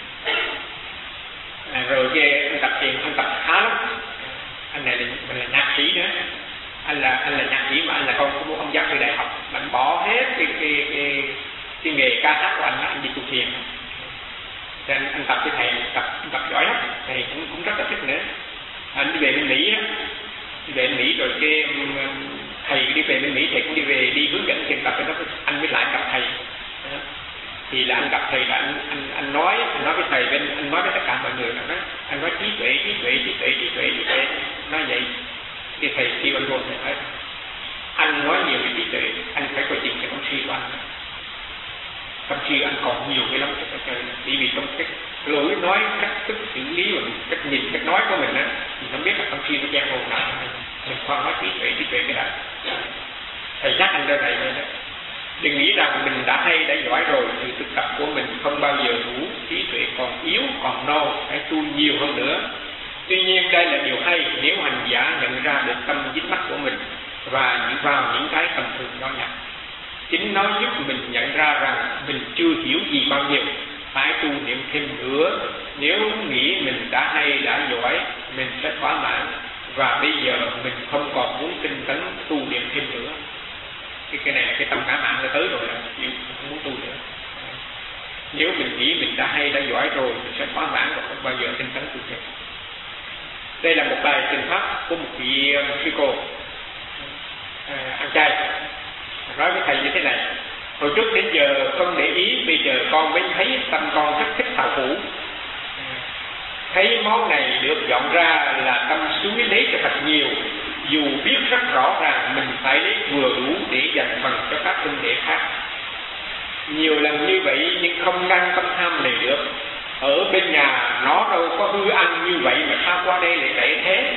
à, rồi cái anh tập thiền anh tập khá lắm. Anh này là, mình là nhạc sĩ nữa, anh là anh là nhạc sĩ mà anh là con của một ông giáo sư đại học, anh bỏ hết cái cái cái, cái nghề ca hát của anh, anh đi tu thiền. Anh, anh tập với thầy, anh tập, anh tập giỏi lắm, thầy cũng, cũng rất là thích nữa. Anh đi về bên Mỹ á, đi về bên Mỹ rồi cái thầy đi về bên Mỹ, thầy cũng đi về đi hướng dẫn thiền tập bên đó, anh mới lại gặp thầy. Thì là anh gặp thầy là anh anh anh nói, anh nói với thầy bên, anh nói với tất cả mọi người là nói, anh nói trí tuệ, trí tuệ, trí tuệ, trí tuệ, trí tuệ, nói vậy. Cái thầy kêu anh luôn, thầy nói, anh nói nhiều về trí tuệ, anh phải coi chừng cái tâm si của anh. Tâm si anh còn nhiều cái lắm cho trời, chỉ vì trong cái lối nói, cách thức xử lý và cách nhìn, cách nói của mình á, thì không biết là tâm si nó gian hồn nào. Mình khoan nói trí tuệ, trí tuệ cái đã. Thầy nhắc anh ra thầy này đó. Đừng nghĩ rằng mình đã hay, đã giỏi rồi, sự thực tập của mình không bao giờ đủ, trí tuệ còn yếu, còn non, phải tu nhiều hơn nữa. Tuy nhiên đây là điều hay nếu hành giả nhận ra được tâm dính mắc của mình và những vào những cái tầm thường nhỏ nhặt. Chính nó giúp mình nhận ra rằng mình chưa hiểu gì bao nhiêu, phải tu niệm thêm nữa. Nếu nghĩ mình đã hay, đã giỏi, mình sẽ thỏa mãn và bây giờ mình không còn muốn tinh tấn tu niệm thêm nữa. Cái, cái này là cái tâm ngã mạn đã tới rồi, là chịu, không muốn tu nữa. Nếu mình nghĩ mình đã hay, đã giỏi rồi, mình sẽ thỏa mãn và không bao giờ tinh tấn tu thêm. Đây là một bài trình pháp của một vị một sư cô à, ăn chay. Nói với thầy như thế này: hồi trước đến giờ không để ý, bây giờ con mới thấy tâm con rất thích xào củ. Thấy món này được dọn ra là tâm suối lấy cho thật nhiều, dù biết rất rõ ràng mình phải lấy vừa đủ để dành phần cho các huynh đệ khác. Nhiều lần như vậy nhưng không ngăn tâm tham này được. Ở bên nhà nó đâu có hư ăn như vậy mà sao qua đây lại chạy thế?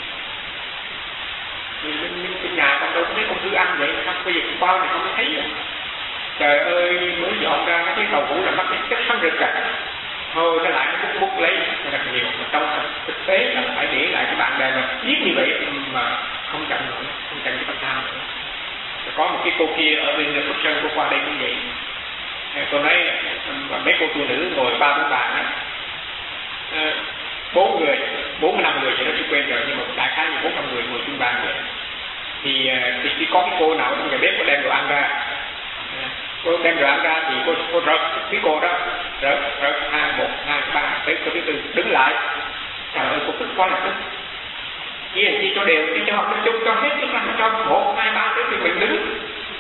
Nhưng bên nhà con đâu có thấy con hư ăn vậy, sao bây giờ con bao này con mới thấy rồi. Trời ơi, mới dọn ra cái tàu cũ là mắc cái chất sáng rực cả. Thôi nó lại nó bút bút lấy thật nhiều, mà trong thực tế là phải để lại cho bạn bè mà biết như vậy mà không chậm nổi, không chậm cái tâm tham nữa. Có một cái cô kia ở bên Phúc Sơn, cô qua đây cũng vậy. Cô nói mấy cô tu nữ ngồi ba bốn bàn á, bốn người, bốn mươi năm người vậy đó tôi quên rồi, nhưng mà đại khái như bốn trăm người ngồi chung bàn vậy. Thì, thì chỉ có cái cô nào trong nhà bếp có đem đồ ăn ra, cô đem đồ ăn ra thì cô cô rớt cái cô đó rớt rớt hai một hai ba tới cô thứ tư đứng lại, trời ơi cô tức quá là tức, chia chi cho đều, chi cho cho cho hết chúng ta cho một hai ba tới thì mình đứng.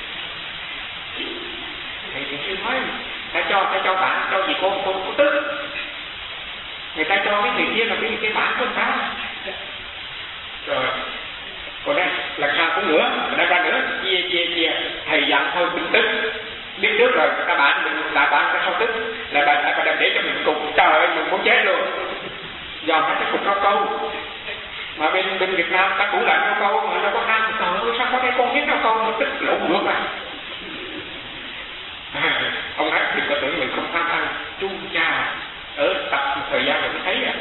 Thì thì sư nói ta cho ta cho bạn cho gì cô cô cô tức, người ta cho cái người kia là cái cái bản của người ta. Rồi còn đây lần sau cũng nữa, đã ra nữa chia chia chia thầy dặn thôi đừng tức, biết trước rồi các bạn mình là bạn sẽ không tức, là bạn phải đem để cho mình cục, trời ơi mình muốn chết luôn, dòm hết cái cục rau câu. Mà bên bên Việt Nam ta cũng làm rau câu mà đâu có ăn, trời ơi sao có cái con hiếp rau câu nó tức lộn ngược à. À, ông ấy đừng có tưởng mình không tham ăn, chu cha ở tập thời gian rồi mới thấy à.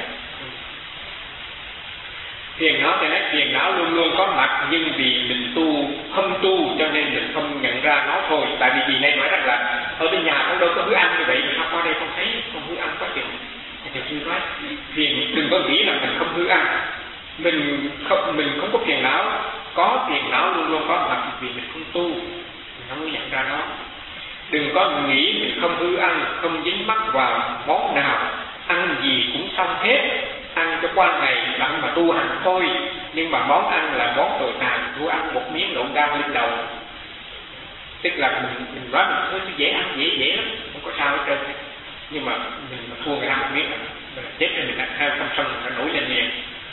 Phiền não thì nói phiền não luôn luôn có mặt, nhưng vì mình tu không tu cho nên mình không nhận ra nó thôi. Tại vì gì này nói rằng là ở bên nhà con đâu có hứa ăn như vậy, mà sao qua đây không thấy không hứa ăn quá chừng. Thì sư nói phiền đừng có nghĩ là mình không hứa ăn, mình không mình không có phiền não, có phiền não luôn luôn có mặt vì mình không tu, mình không nhận ra nó. Đừng có nghĩ mình không hư ăn, không dính mắc vào món nào, ăn gì cũng xong hết, ăn cho qua ngày đặng mà tu hành thôi. Nhưng mà món ăn là món tồi tàn, tu ăn một miếng lộn gan lên đầu. Tức là mình, mình nói mình thôi dễ ăn, dễ dễ lắm, không có sao hết trơn. Nhưng mà mình mà thua người ăn một miếng là chết rồi, mình ăn theo tâm sân nó nổi lên liền.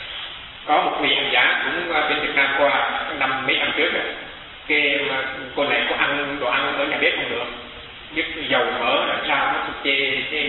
Có một vị hành giả cũng bên Việt Nam qua năm mấy năm trước rồi. Cái cô này có ăn đồ ăn ở nhà bếp không được, nhất dầu mỡ làm sao nó chê chê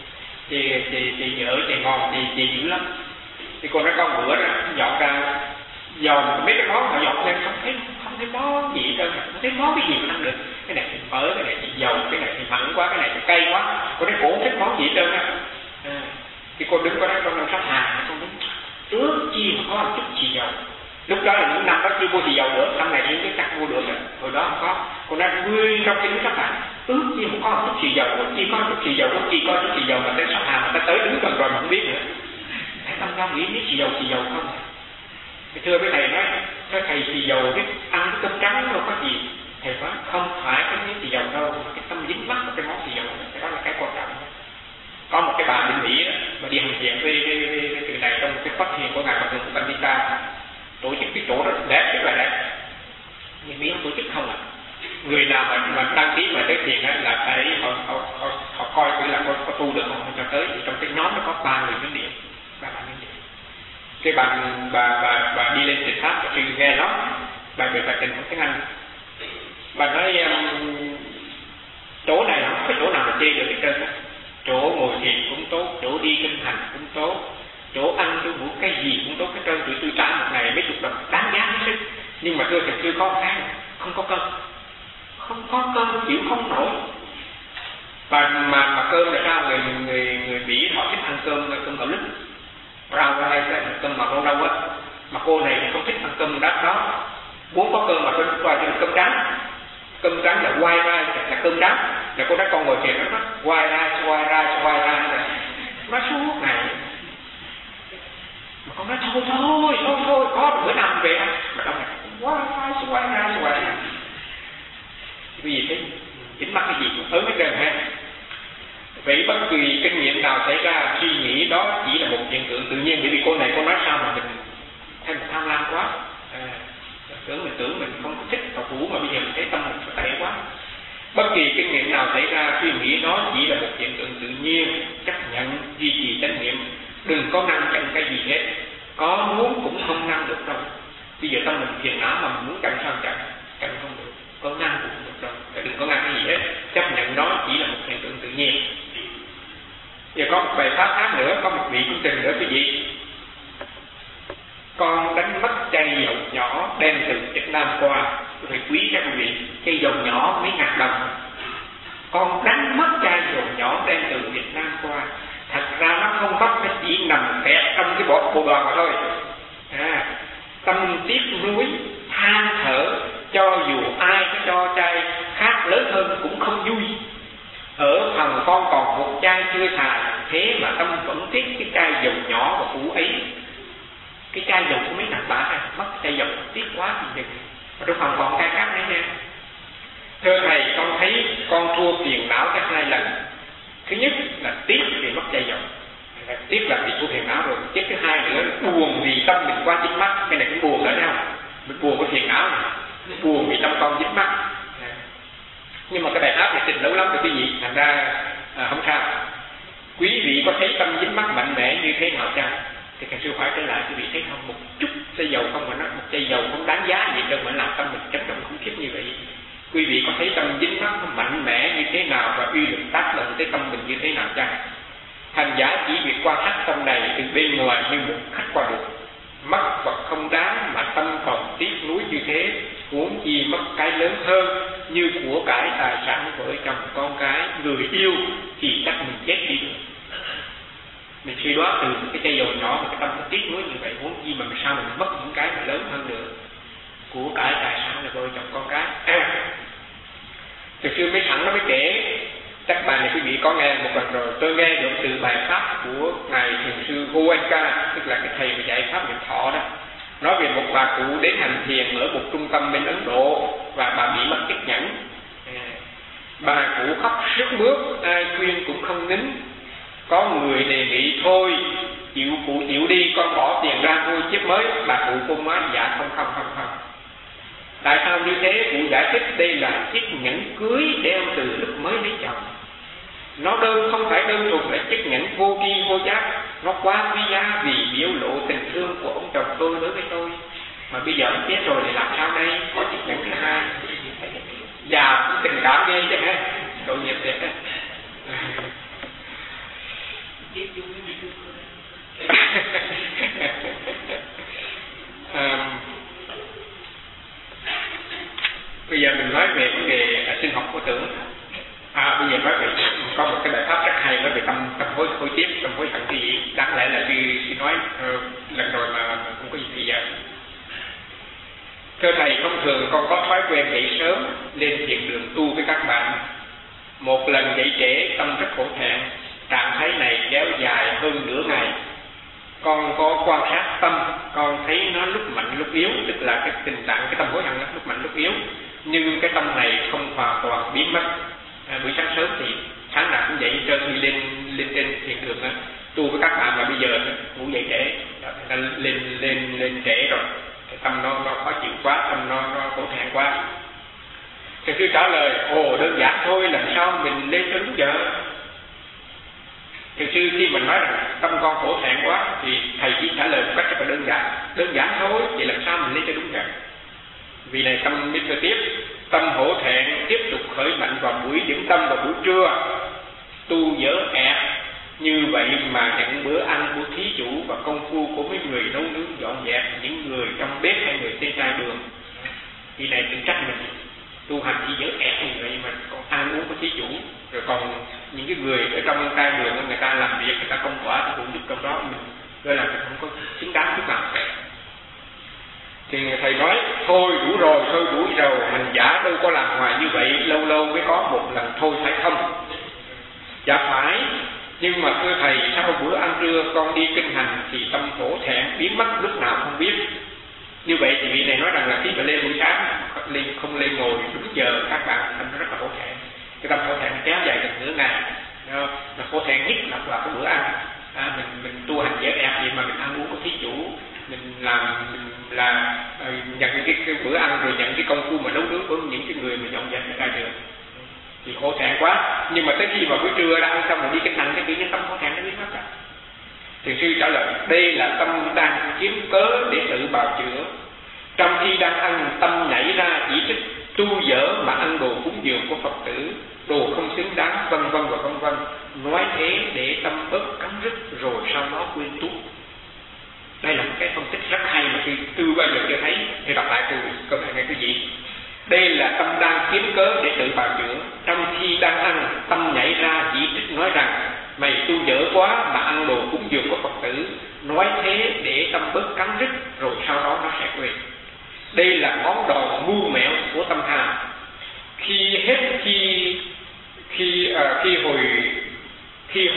chê chê chê dở chê ngon chê chê dữ lắm. Thì cô nói con bữa đó dọn ra dòm mấy cái món họ dọn lên không thấy không thấy món gì đâu, không thấy món cái gì mà ăn được. Cái này thì mỡ, cái này thì dầu, cái này thì mặn quá, cái này thì cay quá. Cô nói cô không thích món gì đâu á. À, thì cô đứng có đó con làm sắp hàng, con đứng ước chi mà có một chút xì dầu. Lúc đó là những năm đó chưa mua xì dầu nữa, năm này những cái cắt mua được rồi, hồi đó không có. Còn đang vui trong cái nước các bạn, ước chi mà có một chút xì dầu, chi có một chút xì dầu, chi có một chút xì dầu mà tới sắp hàng mà ta tới đứng gần rồi mà không biết nữa. Thầy tâm nhau nghĩ biết xì dầu xì dầu không? Thì thưa với thầy nói, nói thầy xì dầu biết ăn cái cơm trắng đâu có gì. Thầy nói không phải cái miếng xì dầu đâu, mà cái tâm dính mắc của cái món xì dầu, cái đó là cái quan trọng. Có một cái bà bên Mỹ đó, mà đi hành thiện với từ này trong cái phát hiện của ngài Phật Thượng Pandita, tổ chức cái chỗ đó đẹp rất là đẹp, nhưng Mỹ không tổ chức không à. Người nào mà, mà đăng ký mà tới thiền á là phải họ, họ, họ, họ coi thử là có, có tu được không cho tới. Thì trong cái nhóm nó có ba người miếng điện, ba bạn miếng điện. Cái bà bà bà bà đi lên trình pháp và truyền nghe nó, bà về bà trình một tiếng Anh, bà nói um, chỗ này không có chỗ nào mà chê được hết trơn á. Chỗ ngồi thiền cũng tốt, chỗ đi kinh hành cũng tốt, chỗ ăn chỗ ngủ cái gì cũng tốt hết trơn. Tụi tôi trả một ngày mấy chục đồng đáng giá hết sức. Nhưng mà thưa thật chưa có cái không có cơm, không có cơm chịu không nổi. Và mà mà cơm là sao? Người người người Mỹ họ thích ăn cơm cơm gạo lứt, rau hay là cơm màu rau đâu á. Mà cô này không thích ăn cơm đắt đó, muốn có cơm mà tôi qua cho cơm trắng. Cơm trắng là quay ra là cơm trắng. Là cô nói con ngồi thiền nó quay ra quay ra quay ra rồi nó suốt ngày. Mà con nói thôi thôi thôi thôi có bữa năm về ăn mà đâu này quay ra quay ra quay ra. Cái gì thế? Chính mắc cái gì cũng ớn hết trơn ha. Vậy bất kỳ kinh nghiệm nào xảy ra, suy nghĩ đó chỉ là một hiện tượng tự nhiên. Bởi vì cô này cô nói sao mà mình thay mình tham lam quá, à, tưởng mình tưởng mình không thích cầu thủ mà bây giờ mình thấy tâm mình tệ quá. Bất kỳ kinh nghiệm nào xảy ra, suy nghĩ đó chỉ là một hiện tượng tự nhiên, chấp nhận, duy trì chánh niệm, đừng có ngăn chặn cái gì hết. Có muốn cũng không ngăn được đâu. Bây giờ tâm mình phiền não mà mình muốn chặn sao chặn, chặn không được. Có ngăn cũng không được đâu. Đừng có ngăn cái gì hết. Chấp nhận đó chỉ là một hiện tượng tự nhiên. Giờ có một bài pháp khác nữa, có một vị chương trình nữa quý vị. Con đánh mất chai dầu nhỏ đem từ Việt Nam qua, phải quý các quý vị. Chai dầu nhỏ mấy ngàn đồng. Con đánh mất chai dầu nhỏ đem từ Việt Nam qua. Thật ra nó không mất, nó chỉ nằm kẹt trong cái bộ, bộ đoàn mà thôi. À, tâm tiếc nuối, than thở, cho dù ai có cho chai khác lớn hơn cũng không vui. Ở phòng con còn một chai chưa xài, thế mà tâm vẫn tiếc cái chai dầu nhỏ và cũ ấy. Cái chai dầu của mấy nặng bả này, mất chai dầu tiếc quá thì đừng. Mà trong phòng còn chai khác đấy nha. Thưa thầy, con thấy con thua phiền não các hai lần. Thứ nhất là tiếc vì mất chai dầu, tiếc là vì thua phiền não rồi. Chết thứ hai nữa là buồn vì tâm mình quá dính mắt. Cái này cũng buồn nữa không? Mình buồn với phiền não này, buồn vì tâm con dính mắt. Nhưng mà cái bài pháp này trình lâu lắm rồi quý vị, thành ra à, không sao. Quý vị có thấy tâm dính mắt mạnh mẽ như thế nào chăng? Thì thầy sư hỏi trở lại, quý vị thấy không? Một chút chai dầu không mà nó một chai dầu không đáng giá gì đâu mà làm tâm mình chấn động khủng khiếp như vậy. Quý vị có thấy tâm dính mắt nó mạnh mẽ như thế nào và uy lực tác động tới tâm mình như thế nào chăng? Hành giả chỉ việc quan sát tâm này từ bên ngoài như một khách qua đường. Mất vật không đáng mà tâm còn tiếc nuối như thế, huống chi mất cái lớn hơn như của cải tài sản vợ chồng con cái người yêu thì chắc mình chết đi được. Mình suy đoán từ cái chai dầu nhỏ mà cái tâm nó tiếc nuối như vậy, huống chi mà sao mình mất những cái mà lớn hơn nữa, của cải tài sản là vợ chồng con cái. À, từ xưa mấy sẵn nó mới kể, chắc bài này quý vị có nghe một lần rồi. Tôi nghe được từ bài pháp của ngài thiền sư Goenka, tức là cái thầy mà dạy pháp niệm thọ đó, nói về một bà cụ đến hành thiền ở một trung tâm bên Ấn Độ và bà bị mất chiếc nhẫn. À, bà cụ khóc sướt mướt, ai khuyên cũng không nín. Có người đề nghị thôi chịu cụ chịu đi, con bỏ tiền ra mua chiếc mới. Bà cụ cô nói dạ không không không không. Tại sao như thế? Cụ giải thích đây là chiếc nhẫn cưới đeo từ lúc mới lấy chồng. Nó đơn không phải đơn thuần là chiếc nhẫn vô tri vô giác, nó quá quý giá vì biểu lộ tình thương của ông chồng tôi đối với tôi. Mà bây giờ ông chết rồi thì làm sao đây? Có chiếc nhẫn thứ hai. Già cũng tình cảm ghê chứ ha. Tội nghiệp thiệt á. à, Bây giờ mình nói về vấn đề à, sinh học của tưởng. À, bây giờ nói về có một cái bài pháp rất hay nói về tâm tâm hối hối tiếc, tâm hối hận cái gì. Đáng lẽ là khi, khi nói uh, lần rồi mà không có gì bây giờ. Thưa thầy, thông thường con có thói quen dậy sớm lên thiền đường tu với các bạn. Một lần dậy trễ tâm rất khổ thẹn. Trạng thái này kéo dài hơn nửa ngày. Con có quan sát tâm, con thấy nó lúc mạnh lúc yếu, tức là cái tình trạng cái tâm hối hận lúc mạnh lúc yếu. Nhưng cái tâm này không hoàn toàn biến mất. À, buổi sáng sớm thì sáng nào cũng dậy trơn đi lên lên trên thiền đường đó, tu với các bạn, mà bây giờ ngủ dậy trễ, lên lên lên trễ rồi, cái tâm nó nó khó chịu quá, tâm nó nó khổ thẹn quá. Thì sư trả lời, ồ đơn giản thôi, làm sao mình lên cho đúng giờ. Thì sư khi mình nói rằng tâm con khổ thẹn quá thì thầy chỉ trả lời một cách rất là đơn giản, đơn giản thôi, vậy làm sao mình lên cho đúng giờ. Vì này tâm biết tiếp, tâm hổ thẹn tiếp tục khởi mạnh vào buổi điểm tâm vào buổi trưa, tu dở ẹt như vậy mà nhận bữa ăn của thí chủ và công phu của mấy người nấu nướng dọn dẹp, những người trong bếp hay người trên trai đường. Vì này tự trách mình tu hành chỉ dở ẹt như vậy mà còn ăn uống của thí chủ, rồi còn những cái người ở trong trai đường người ta làm việc, người ta công quả thì cũng giúp trong đó, mình gọi là mình không có xứng đáng chút nào. Thì thầy nói thôi đủ rồi, thôi đủ rồi, hành giả đâu có làm hoài như vậy, lâu lâu mới có một lần thôi phải không? Dạ phải, nhưng mà thưa thầy, sau bữa ăn trưa con đi kinh hành thì tâm khổ thẹn biến mất lúc nào không biết. Như vậy thì vị này nói rằng là khi mà lên buổi sáng lên không lên ngồi đúng giờ, các bạn tâm rất là khổ thẹn. Cái tâm khổ thẹn kéo dài gần nửa ngày, là khổ thẹn nhất là vào cái bữa ăn. À, mình mình tu hành dễ đẹp gì mà mình ăn uống của thí chủ, mình làm mình là uh, nhận cái, cái bữa ăn rồi nhận cái công phu mà nấu nướng của những cái người mà dọn dẹp cái trai đường thì khổ thẹn quá. Nhưng mà tới khi mà buổi trưa đã ăn xong rồi đi kinh hành cái tự nhiên tâm khổ thẹn nó biến mất rồi. Thì sư trả lời đây là tâm đang kiếm cớ để tự bào chữa. Trong khi đang ăn, tâm nhảy ra chỉ trích tu dở mà ăn đồ cúng dường của Phật tử, đồ không xứng đáng, vân vân và vân vân. Nói thế để tâm bớt cắn rứt rồi sau đó quên tút. Đây là một cái phân tích rất hay mà sư tư bao giờ chưa thấy. Thì đọc lại từ câu này nghe quý vị. Đây là tâm đang kiếm cớ để tự bào chữa. Trong khi đang ăn, tâm nhảy ra chỉ trích nói rằng mày tu dở quá mà ăn đồ cúng dường của Phật tử. Nói thế để tâm bớt cắn rứt rồi sau đó nó sẽ quên. Đây là món đồ mưu mẹo của tâm tham. Khi hết khi khi uh, khi hồi khi hối tiếc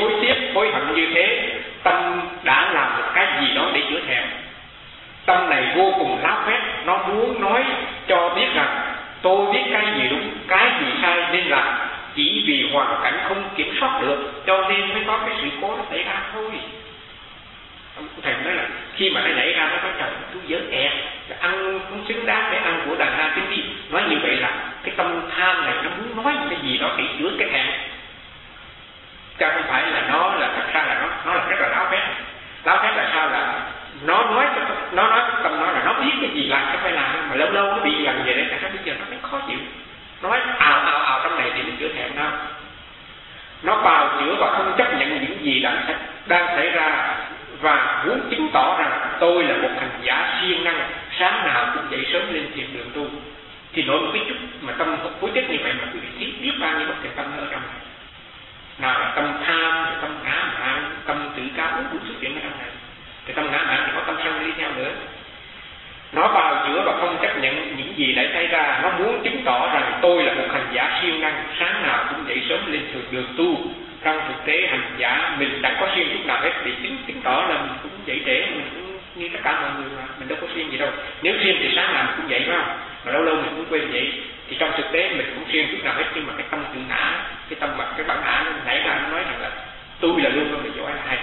hối hận như thế, tâm đã làm một cái gì đó để chữa thẹn. Tâm này vô cùng láo phét, nó muốn nói cho biết rằng tôi biết cái gì đúng, cái gì sai nên làm, chỉ vì hoàn cảnh không kiểm soát được cho nên mới có cái sự cố nó xảy ra thôi. Thầy nói là khi mà nó nảy ra nó nói trời tôi dở ẹt, ăn không xứng đáng để ăn của đàn na tinh vi. Nói như vậy là cái tâm tham này nó muốn nói cái gì đó để chữa cái thẹn, chứ không phải là nó là thật ra là nó nó là rất là láo phét. Láo phét là sao? Là nó nói nó nói tâm nó là nó biết cái gì làm cái phải làm, mà lâu lâu nó bị gần về đấy cả bây giờ nó thấy khó chịu, nói ào ào ào trong này thì nó chữa thẹn đâu. Nó bào chữa và không chấp nhận những gì đang đang xảy ra, và muốn chứng tỏ rằng tôi là một hành giả siêng năng, sáng nào cũng dậy sớm lên thiền đường tu. Thì nói một cái chút mà tâm hối tiếc như vậy mà quý vị biết biết bao nhiêu bất thiện tâm ở trong này. Nào là tâm tham, tâm ngã mạn, tâm tự cao cũng xuất hiện ở trong này. Thì tâm ngã mạn thì có tâm sân đi theo nữa. Nó bào chữa và không chấp nhận những gì đã xảy ra. Nó muốn chứng tỏ rằng tôi là một hành giả siêng năng, sáng nào cũng dậy sớm lên thường đường tu. Trong thực tế hành giả mình chẳng có siêng chút nào hết, để chứng chứng tỏ là mình cũng dậy trễ, mình cũng như tất cả mọi người mà mình đâu có siêng gì đâu. Nếu siêng thì sáng nào mình cũng dậy phải không? Mà lâu lâu mình cũng quên vậy. Thì trong thực tế mình cũng siêng chút nào hết, nhưng mà cái tâm tự ngã, cái tâm mặt cái bản ngã nó nảy ra, nó nói rằng là tôi là luôn luôn là giỏi là hay.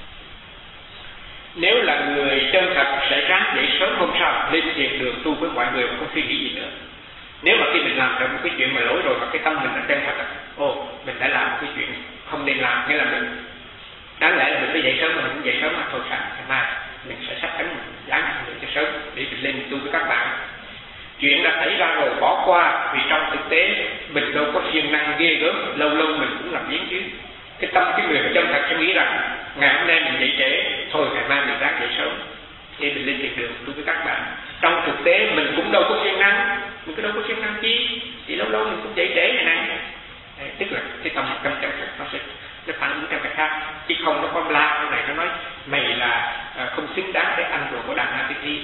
Nếu là người chân thật sẽ ráng dậy sớm hôm sau lên thiền đường tu với mọi người mà không suy nghĩ gì nữa. Nếu mà khi mình làm được một cái chuyện mà lỗi rồi mà cái tâm mình là chân thật, ồ mình đã làm một cái chuyện không nên làm, nghĩa là mình đáng lẽ là mình phải dậy sớm mà mình cũng dậy sớm mà thôi sáng ngày mai mình sẽ sắp đánh mình dáng mình cho sớm để mình lên tu với các bạn. Chuyện đã xảy ra rồi bỏ qua, vì trong thực tế mình đâu có siêng năng ghê gớm, lâu lâu mình cũng làm biến chứ. Cái tâm cái người chân thật sẽ nghĩ rằng ngày hôm nay mình dậy trễ, thôi ngày mai mình ráng dậy sớm để mình lên thiền đường tu với các bạn. Trong thực tế mình cũng đâu có siêng năng, mình cũng đâu có siêng năng chi, thì lâu lâu mình cũng dậy trễ này này. Đấy, tức là cái tâm tâm chân thật nó sẽ nó phản ứng theo cái khác, chứ không nó có la cái này nó nói mày là à, không xứng đáng để ăn đồ của đàn na thi.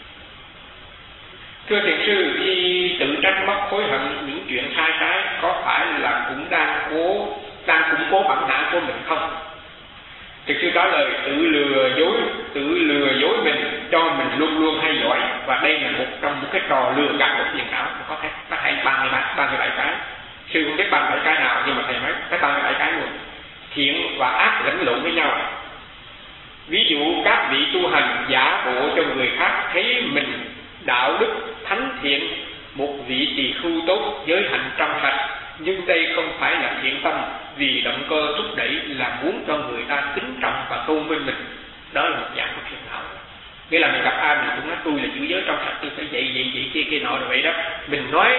Thưa thiền sư, khi tự trách móc hối hận những chuyện sai trái có phải là cũng đang cố đang củng cố bản ngã của mình không? Thiền sư trả lời tự lừa dối tự lừa dối mình cho mình luôn luôn hay giỏi, và đây là một trong những cái trò lừa gạt của phiền não. Có thể có thể ba mươi bảy cái, sư không biết ba mươi bảy cái nào, nhưng mà thầy nói cái ba mươi bảy cái luôn. Thiện và ác lẫn lộn với nhau. Ví dụ các vị tu hành giả bộ cho người khác thấy mình đạo đức thánh thiện, một vị tỳ khưu tốt giới hạnh trong sạch, nhưng đây không phải là thiện tâm, vì động cơ thúc đẩy là muốn cho người ta kính trọng và tôn vinh mình. Đó là một dạng của phiền não. Nghĩa là mình gặp ai mình cũng nói tôi là giữ giới trong sạch, tôi phải vậy vậy vậy kia kia nọ rồi vậy đó. Mình nói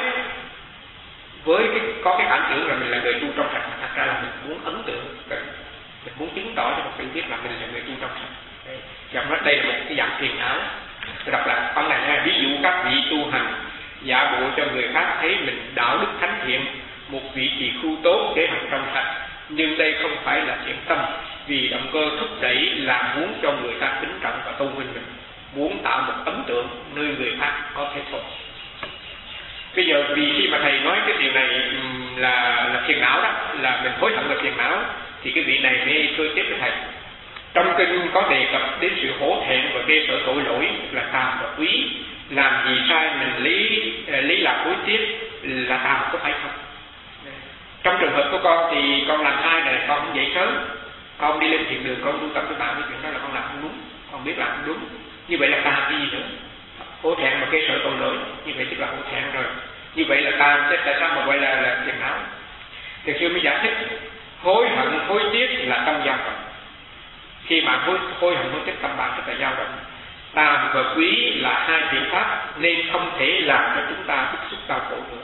với cái, có cái cảm tưởng là mình là người tu trong sạch, mà thật ra là mình muốn ấn tượng, mình muốn chứng tỏ cho một sự biết là mình là người tu trong sạch. Chẳng nói đây là một cái dạng phiền não. Tôi đọc lại phần này nha. Ví dụ các vị tu hành giả bộ cho người khác thấy mình đạo đức thánh thiện, một vị tỳ khưu tốt kế hành trong sạch, nhưng đây không phải là thiện tâm, vì động cơ thúc đẩy là muốn cho người ta kính trọng và tôn vinh mình, muốn tạo một ấn tượng nơi người khác có thể thôi. Bây giờ vì khi mà thầy nói cái điều này là là phiền não đó, là mình hối hận là phiền não, thì cái vị này mới thưa tiếp với thầy. Trong kinh có đề cập đến sự hổ thẹn và ghê sợ tội lỗi là tàm và quý. Làm gì sai mình lý lý làm hối tiếc là tàm, có phải không? Trong trường hợp của con thì con làm sai này, con không dậy sớm, con đi lên thiền đường, con tu tập với bạn, cái chuyện đó là con làm không đúng, con biết làm không đúng. Như vậy là tàm cái gì nữa? Hổ thẹn và ghê sợ tội lỗi, như vậy tức là hổ thẹn rồi. Như vậy là tàm, chứ tại sao mà gọi là là phiền não? Thiền sư mới giải thích, hối hận hối tiếc là tâm dao động. Khi bạn hối, hối hận hối tiếc, tâm bạn rất là dao động. Tàm và quý là hai thiện pháp nên không thể làm cho chúng ta bức xúc đau khổ nữa.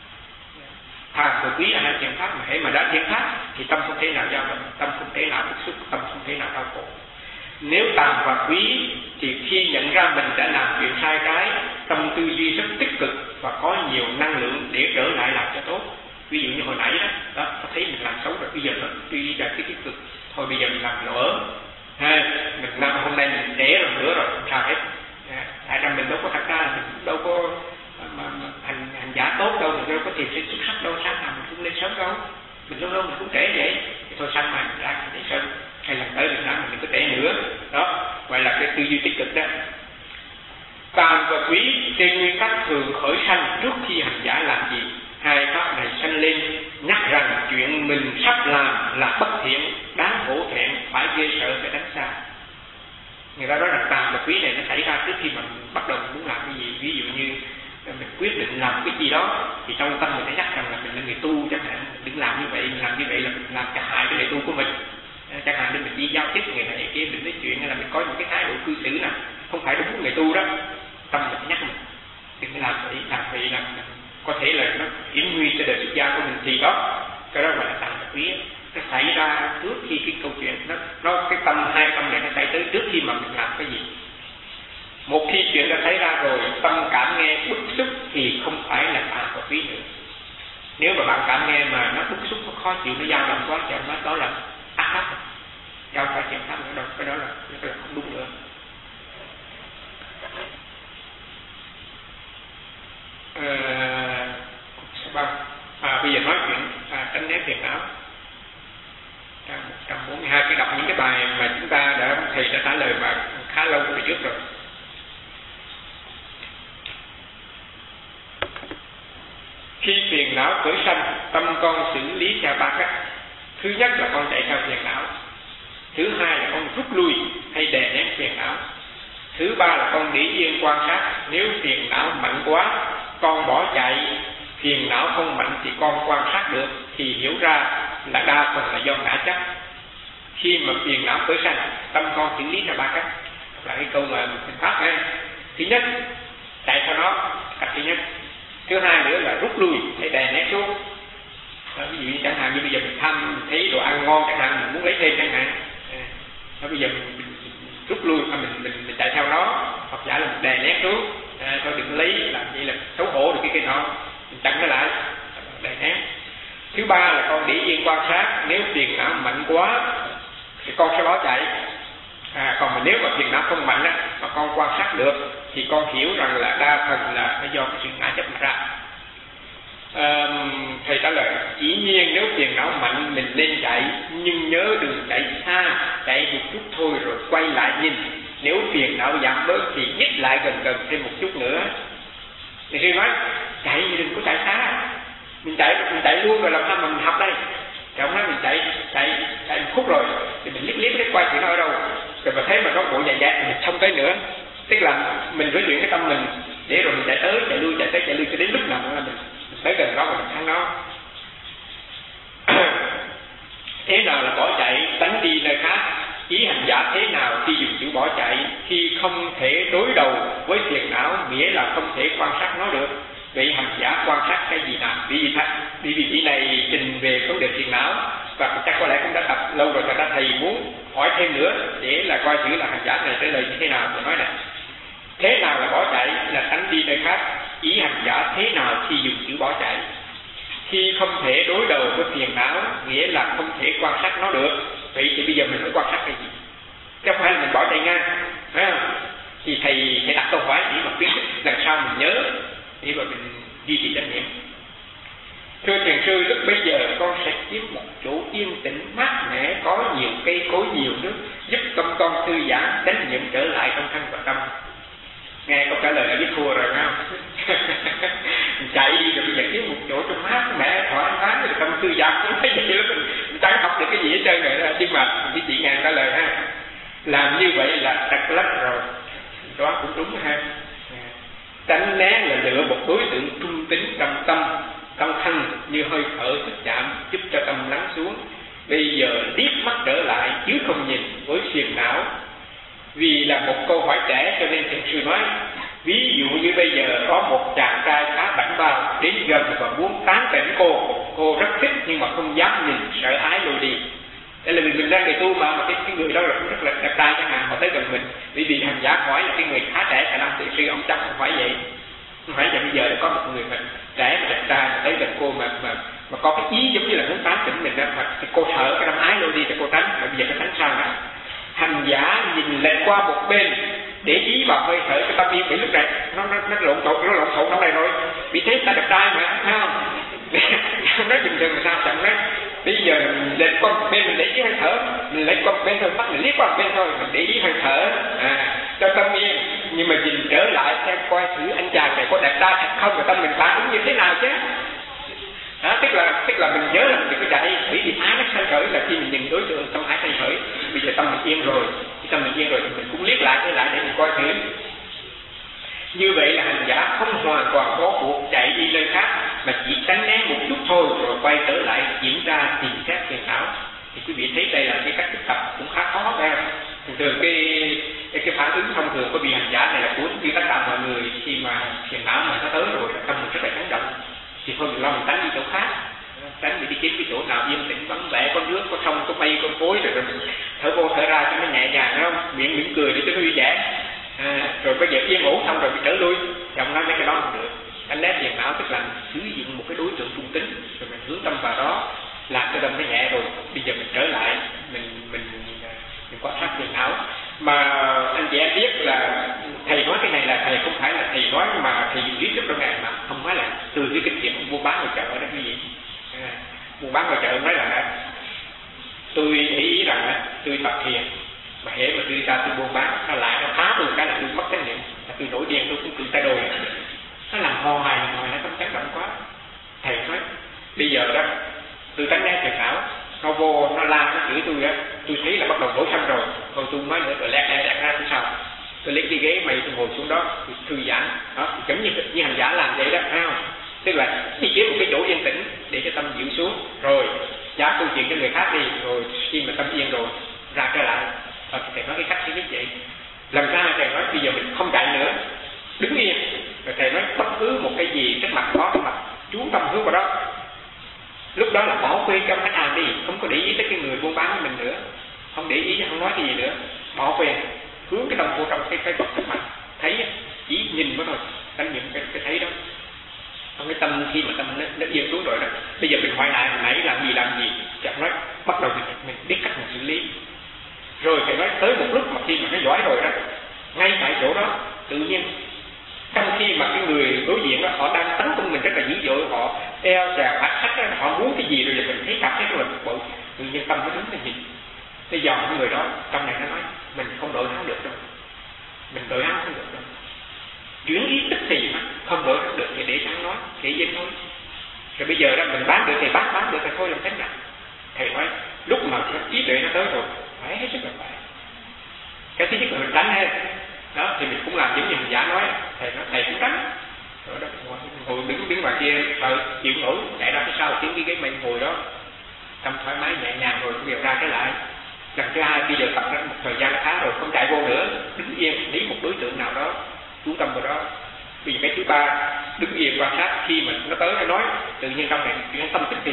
Tàm và quý là hai thiện pháp, mà hễ mà đã thiện pháp thì tâm không thể nào dao động, tâm không thể nào bức xúc, tâm không thể nào đau khổ. Nếu tàm và quý thì khi nhận ra mình đã làm chuyện sai trái, tâm tư duy rất tích cực và có nhiều năng lượng để trở lại làm cho tốt. Ví dụ như hồi nãy đó, đó có thấy mình làm xấu rồi, bây giờ nó tư duy ra cái tích cực, thôi bây giờ mình làm lỡ, ha, mình năm hôm nay mình để rồi nữa rồi không sao hết. Tại ra mình đâu có, thật ra là mình đâu có mà, mà, hành hành giả tốt đâu, mình đâu có tìm sự xuất sắc đâu, sáng nào mình cũng lên sớm đâu, mình lâu lâu mình cũng trễ vậy, thì thôi sáng mai mình ra để sớm. hay lần tới Việt Nam mình đừng có trễ nữa. Đó gọi là cái tư duy tích cực đó. Phàm và quý trên nguyên tắc thường khởi sanh trước khi hành giả làm gì. Hai pháp này sanh lên nhắc rằng chuyện mình sắp làm là bất thiện, đáng hổ thẹn, phải ghê sợ, phải tránh xa. Người ta nói rằng phàm và quý này nó xảy ra trước khi mình bắt đầu muốn làm cái gì. Ví dụ như mình quyết định làm cái gì đó thì trong tâm mình sẽ nhắc rằng là mình là người tu chẳng hạn, đừng làm như vậy, mình làm như vậy là mình làm cả hại cái lễ tu của mình. Chẳng hạn như mình đi giao chức người này kia, mình nói chuyện hay là mình có những cái thái độ cư xử nào không phải đúng của người tu đó, tâm mình nhắc mình đừng có làm vậy, làm vậy làm có thể là nó hiểm nguy cho đời xuất gia của mình, thì đó cái đó gọi là tàm và quý. Nó xảy ra trước khi cái câu chuyện nó, nó cái tâm hai tâm này nó xảy tới trước khi mà mình làm cái gì. Một khi chuyện đã xảy ra rồi, tâm cảm nghe bức xúc thì không phải là tàm và quý nữa. Nếu mà bạn cảm nghe mà nó bức xúc, nó khó chịu, nó dao động quá, chẳng nói đó là ác pháp, đâu phải chuyện pháp nữa đâu, cái đó là nó là không đúng nữa. À, à, bây giờ nói chuyện à, tránh né phiền não. Trang một trăm bốn mươi hai, cái đọc những cái bài mà chúng ta đã thầy đã trả lời mà khá lâu về trước rồi. Khi phiền não khởi sanh, tâm con xử lý theo ba cách. Thứ nhất là con chạy theo phiền não. Thứ hai là con rút lui hay đè nén phiền não. Thứ ba là con để yên quan sát. Nếu phiền não mạnh quá, con bỏ chạy. Phiền não không mạnh thì con quan sát được, thì hiểu ra là đa phần là do ngã chấp. Khi mà phiền não khởi sanh, tâm con xử lý theo ba cách. Là cái câu mà mình phát ha. Thứ nhất, chạy theo nó, cách thứ nhất. Thứ hai nữa là rút lui hay đè nén xuống. Đó, ví dụ như chẳng hạn như bây giờ mình thăm, mình thấy đồ ăn ngon chẳng hạn, mình muốn lấy thêm chẳng hạn. Đó, bây giờ mình, mình, mình rút lui, à, mình, mình, mình chạy theo nó, hoặc giả là mình đè nén xuống. À, thôi đừng lấy, làm vậy là xấu hổ được cái kia nọ, mình chặn nó lại, đè nén. Thứ ba là con để yên quan sát. Nếu phiền não mạnh quá thì con sẽ bỏ chạy. À, còn mà nếu mà phiền não không mạnh á, mà con quan sát được thì con hiểu rằng là đa phần là nó do cái sự ngã chấp mà ra. À, thầy trả lời, dĩ nhiên nếu phiền não mạnh mình nên chạy, nhưng nhớ đừng chạy xa, chạy một chút thôi rồi quay lại nhìn. Nếu phiền não giảm bớt thì nhích lại gần gần thêm một chút nữa. Thì khi nói chạy thì đừng có chạy xa, mình chạy mình chạy luôn rồi làm sao mà mình học đây. Thì ông nói mình chạy chạy chạy một khúc rồi thì mình liếc liếc liếc quay thì nó ở đâu, rồi mà thấy mà nó bộ dài dài mình không tới nữa. Tức là mình phải luyện cái tâm mình để rồi mình chạy tới chạy lui chạy tới chạy lui cho đến lúc nào là mình, mình tới gần đó và mình thắng nó. Thế nào là bỏ chạy, tránh đi nơi khác? Ý hành giả thế nào khi dùng chữ bỏ chạy? Khi không thể đối đầu với phiền não, nghĩa là không thể quan sát nó được. Vậy hành giả quan sát cái gì nào? Vì vì vì vị trí này trình về vấn đề phiền não và chắc có lẽ cũng đã tập lâu rồi, thật ra thầy muốn hỏi thêm nữa để là coi thử là hành giả này trả lời như thế nào. Tôi nói này, thế nào là bỏ chạy, là tránh đi nơi khác. Ý hành giả thế nào khi dùng chữ bỏ chạy? Khi không thể đối đầu với phiền não, nghĩa là không thể quan sát nó được. Vậy thì bây giờ mình phải quan sát cái gì? Chứ không phải là mình bỏ chạy ngang, phải không? Thì thầy thầy đặt câu hỏi để mà biết làm sao mình nhớ để mà mình duy trì chánh niệm. Thưa thiền sư, lúc bây giờ con sẽ kiếm một chỗ yên tĩnh mát mẻ, có nhiều cây cối, nhiều nước, giúp tâm con thư giãn, chánh niệm trở lại trong thân và tâm. Nghe câu trả lời là biết thua rồi phải không? Chạy đi rồi bây giờ kiếm một chỗ cho mát mẻ, thoải mái, rồi tâm thư giãn, cũng thấy vậy đó, mình, mình chẳng học được cái gì hết trơn rồi. Nhưng mà cái chị nghe trả lời ha, làm như vậy là trật lắc rồi, đó cũng đúng ha. Tránh né là lựa một đối tượng trung tính trong tâm, trong thân như hơi thở xúc chạm, giúp cho tâm lắng xuống. Bây giờ liếc mắt trở lại chứ không nhìn với phiền não. Vì là một câu hỏi trẻ cho nên thiền sư nói, ví dụ như bây giờ có một chàng trai khá bảnh bao đến gần và muốn tán tỉnh cô, cô rất thích nhưng mà không dám nhìn, sợ ái lùi đi. Đây là vì mình đang người tu mà, mà cái, cái người đó là cũng rất là đẹp trai chẳng hạn, họ tới gần mình. Vì vì hành giả hỏi là cái người khá trẻ, khả năng thiền sư ông chắc không phải vậy. Không phải vậy, bây giờ có một người mà trẻ mà đẹp trai mà tới gần cô mà mà mà có cái ý giống như là muốn tán tỉnh mình đó, mà cô sợ cái đâm ái lùi đi thì cô tránh, mà bây giờ cái tránh sao đó. Hành giả nhìn lệch qua một bên để ý vào hơi thở cái tâm yên, bị lúc này nó nó nó lộn xộn, nó lộn xộn trong này rồi. Vì thế ta đẹp trai mà, thấy không? Nói bình thường là sao chẳng nói bây giờ mình lên qua một bên mình để ý hơi thở, mình lấy qua một bên thôi, mắt mình liếc qua một bên thôi, mình để ý hơi thở, à, cho tâm yên. Nhưng mà nhìn trở lại xem coi thử anh chàng này có đẹp trai thật không, và tâm mình phản ứng như thế nào chứ. Đó, tức là tức là mình nhớ là mình đừng có chạy, bởi vì ái nó sanh khởi là khi mình nhìn đối tượng tâm ái sanh khởi. Bây giờ tâm mình yên rồi, khi tâm mình yên rồi thì mình cũng liếc lại cái lại để mình coi thử. Như vậy là hành giả không hoàn toàn có cuộc chạy đi nơi khác, mà chỉ tránh né một chút thôi rồi quay trở lại kiểm tra tìm xét phiền não. Thì quý vị thấy đây là cái cách thực tập cũng khá khó ra. Thường thường cái, cái cái phản ứng thông thường của vị hành giả này là của như tất cả mọi người, khi mà phiền não mà nó tới rồi tâm mình rất là chấn động, thì thôi mình lo mình tránh đi chỗ khác, tránh đi kiếm cái chỗ nào yên tĩnh vắng vẻ, có nước, có sông, có mây, có cối, rồi, rồi mình thở vô thở ra cho nó nhẹ nhàng, đó, miệng mỉm cười để cho nó vui vẻ. À, rồi bây giờ yên ổn xong rồi bị trở lui, chồng nói mấy cái đó không được. Anh nét phiền não tức là sử dụng một cái đối tượng trung tính, rồi mình hướng tâm vào đó, làm cho tâm nó nhẹ rồi. Bây giờ mình trở lại, mình mình mình quan sát phiền não. Mà anh chị em biết là thầy nói cái này là thầy không phải là thầy nói mà thầy dùng lý thuyết trong ngày, mà không phải là từ cái kinh nghiệm mua bán ngoài chợ đó quý vị. À, mua bán ngoài chợ nói là tôi nghĩ ý rằng tôi tập thiền, mà hễ mà tôi ra tôi buôn bán, nó lại nó phá tôi cái là tôi mất chánh niệm, là tôi nổi điên, tôi cũng tự tay đồi, nó làm hoài hoài nó không chấn động quá. Thầy nói bây giờ đó tôi tránh né phiền não, nó vô nó la nó chửi tôi á, tôi thấy là bắt đầu nổi sân rồi, còn tôi nói nữa rồi lẹt lẹt lẹt ra tôi sao, tôi lấy cái ghế mày tôi ngồi xuống đó tôi thư giãn đó, giống như như hành giả làm vậy đó, thấy không? Tức là đi kiếm một cái chỗ yên tĩnh để cho tâm dịu xuống, rồi trả câu chuyện cho người khác đi, rồi khi mà tâm yên rồi ra trở lại. Và thầy nói cái cách thứ nhất vậy. Làm ra thầy nói bây giờ mình không chạy nữa, đứng yên. Rồi thầy nói bất cứ một cái gì trước mặt có, mặt chú tâm hướng vào đó. Lúc đó là bỏ quên trong khách hàng đi, không có để ý tới cái người buôn bán của mình nữa, không để ý, không nói cái gì nữa, bỏ quên, hướng cái tâm vô trong cái cái vật trước mặt, thấy chỉ nhìn nó thôi, đánh những cái cái thấy đó. Trong cái tâm khi mà tâm nó, nó yên xuống rồi đó, bây giờ mình hỏi lại hồi nãy làm gì làm gì, chẳng nói bắt đầu mình, mình biết cách mình xử lý. Rồi thầy nói tới một lúc mà khi mà nó giỏi rồi đó, ngay tại chỗ đó tự nhiên trong khi mà cái người đối diện đó họ đang tấn công mình rất là dữ dội, họ eo trà phát sách đó, họ muốn cái gì rồi mình thấy cảm thấy rất là bực bội, tự nhiên tâm nó đứng là nhìn cái dòng của người đó, trong này nó nói mình không đội hắn được đâu, mình đội hắn không được đâu, chuyển ý tức thì mà không đội hắn được thì để hắn nói để yên thôi. Rồi bây giờ đó mình bán được thì bán bán được thì thôi làm thế nào. Thầy nói lúc mà cái trí tuệ nó tới rồi phải hết sức là phải. Cái thứ nhất là mình tránh hay đó, thì mình cũng làm giống như mình giả nói, thầy nói thầy cũng tránh rồi đó, ngồi đứng đứng ngoài kia thợ chịu nổi chạy ra phía sau kiếm cái ghế mình ngồi đó tâm thoải mái nhẹ nhàng rồi cũng ra cái lại. Lần thứ hai bây giờ tập ra một thời gian khá rồi không chạy vô nữa, đứng yên lấy một đối tượng nào đó chú tâm vào đó. Bây giờ cái thứ ba đứng yên quan sát, khi mình nó tới nó nói tự nhiên trong này chuyển tâm tức thì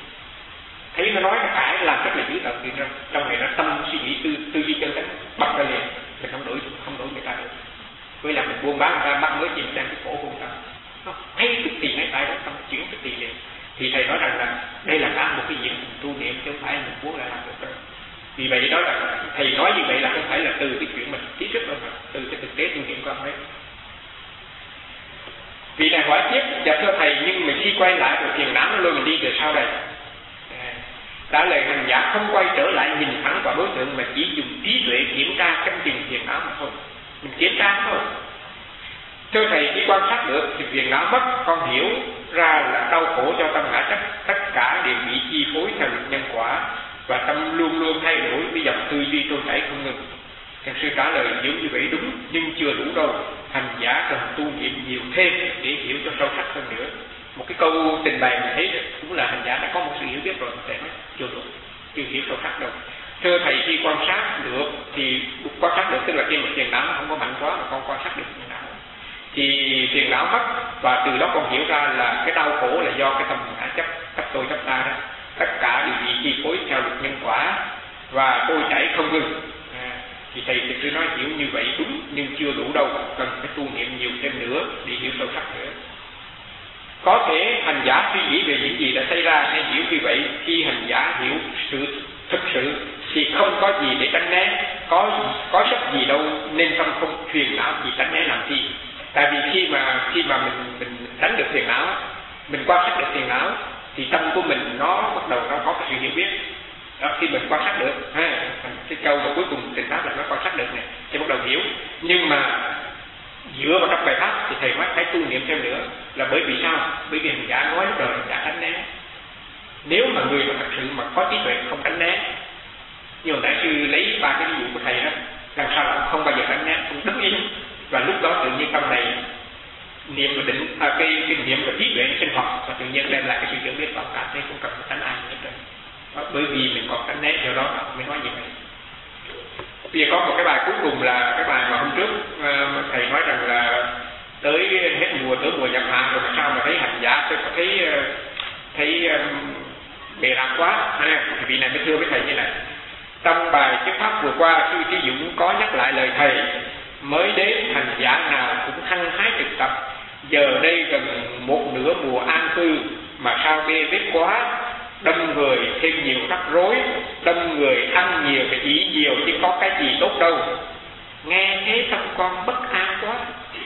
thấy nó nói nó cãi làm rất là dữ tợn, thì trong này nó tâm suy nghĩ tư tư duy chân tánh bắt ra liền, mình không đổi không đổi người ta được. Với là mình buôn bán người ta bắt mới chìm sang cái khổ của người ta, nó ngay tức thì ngay tại đó tâm chuyển tức thì liền. Thì thầy nói rằng là đây là cả một cái diện tu niệm chứ không phải mình muốn lại làm được đâu. Vì vậy đó là thầy nói như vậy là không phải là từ cái chuyện mình trí thức đâu, mà từ cái thực tế kinh nghiệm của ông đấy. Vì này hỏi tiếp, dạ thưa thầy, nhưng mà khi quay lại rồi phiền não nó lôi mình đi từ sau đây. Trả lời hành giả không quay trở lại nhìn thẳng vào đối tượng, mà chỉ dùng trí tuệ kiểm tra trong tiền phiền não mà thôi. Mình kiểm tra thôi. Thưa thầy, khi quan sát được thì phiền não mất, con hiểu ra là đau khổ cho tâm ngã chấp, tất cả đều bị chi phối theo luật nhân quả, và tâm luôn luôn thay đổi với dòng tư duy trôi chảy không ngừng. Thiền sư trả lời giống như vậy đúng, nhưng chưa đủ đâu. Hành giả cần tu niệm nhiều thêm để hiểu cho sâu sắc hơn nữa. Một cái câu trình bày mình thấy cũng là hành giả đã có một sự hiểu biết rồi, thầy nói chưa đủ, chưa hiểu sâu sắc đâu. Thưa thầy, khi quan sát được thì quan sát được tức là khi mà phiền não không có mạnh quá mà con quan sát được phiền não thì phiền não mất, và từ đó con hiểu ra là cái đau khổ là do cái tâm ngã chấp, chấp tôi chấp ta đó, tất cả đều bị chi phối theo luật nhân quả và trôi chảy không ngừng. À, thì thầy thực sự nói hiểu như vậy đúng, nhưng chưa đủ đâu, cần phải tu niệm nhiều thêm nữa để hiểu sâu sắc nữa. Có thể hành giả suy nghĩ về những gì đã xảy ra nên hiểu như vậy. Khi hành giả hiểu sự thực sự thì không có gì để tránh né, có có sách gì đâu nên tâm không phiền não gì tránh né làm gì. Tại vì khi mà khi mà mình mình tránh được phiền não, mình quan sát được phiền não thì tâm của mình nó bắt đầu nó có cái sự hiểu biết. Đó, khi mình quan sát được ha, cái câu mà cuối cùng tình pháp là nó quan sát được này thì bắt đầu hiểu. Nhưng mà dựa vào trong bài pháp thì thầy nói phải tu niệm thêm nữa, là bởi vì sao? Bởi vì hành giả nói lúc đầu hành giả tránh né. Nếu mà người mà thật sự mà có trí tuệ không tránh né, nhưng đại sư lấy ba cái ví dụ của thầy đó, làm sao là không bao giờ tránh né, cũng đứng yên, và lúc đó tự nhiên tâm này niệm và định, à, cái, cái niệm và trí tuệ sinh hoạt, và tự nhiên đem lại cái sự hiểu biết và cảm thấy không cần phải tránh ai nữa rồi. Bởi vì mình còn tránh né, do đó mới nói như vậy. Bây giờ có một cái bài cuối cùng là cái bài mà hôm trước uh, thầy nói rằng là tới hết mùa, tới mùa nhập hạn rồi mà sao mà thấy hành giả, tôi có thấy uh, thấy um, bề rạc quá. À, thì vị này mới thưa với thầy như này: trong bài thuyết pháp vừa qua, sư Trí Dũng có nhắc lại lời thầy: mới đến hành giả nào cũng hăng hái thực tập, giờ đây gần một nửa mùa an cư mà sao bê bết quá, đâm người thêm nhiều rắc rối, đâm người ăn nhiều thì ý nhiều chứ có cái gì tốt đâu. Nghe thế tâm con bất an quá.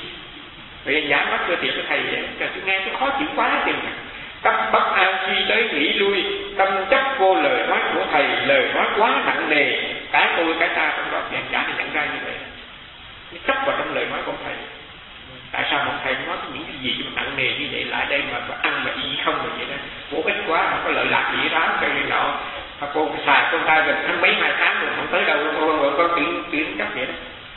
Vậy giả mắt cơ tiện với thầy vậy, tôi nghe cái khó chịu quá tìm tâm bất an suy tới nghĩ lui, tâm chấp vô lời nói của thầy, lời nói quá nặng nề, cái tôi cái ta trong đó. Hành giả thì nhận ra như vậy, chấp vào trong lời nói của thầy. Tại sao ông thầy nói những cái gì mà nặng nề như vậy, lại đây mà ăn mà ý không rồi vậy đó, vô ích quá, không có lợi lạc gì đó, cái này nọ. Mà cô xài con tay gần tháng mấy hai tháng rồi không tới đâu, con con tuyển tuyển chấp vậy đó.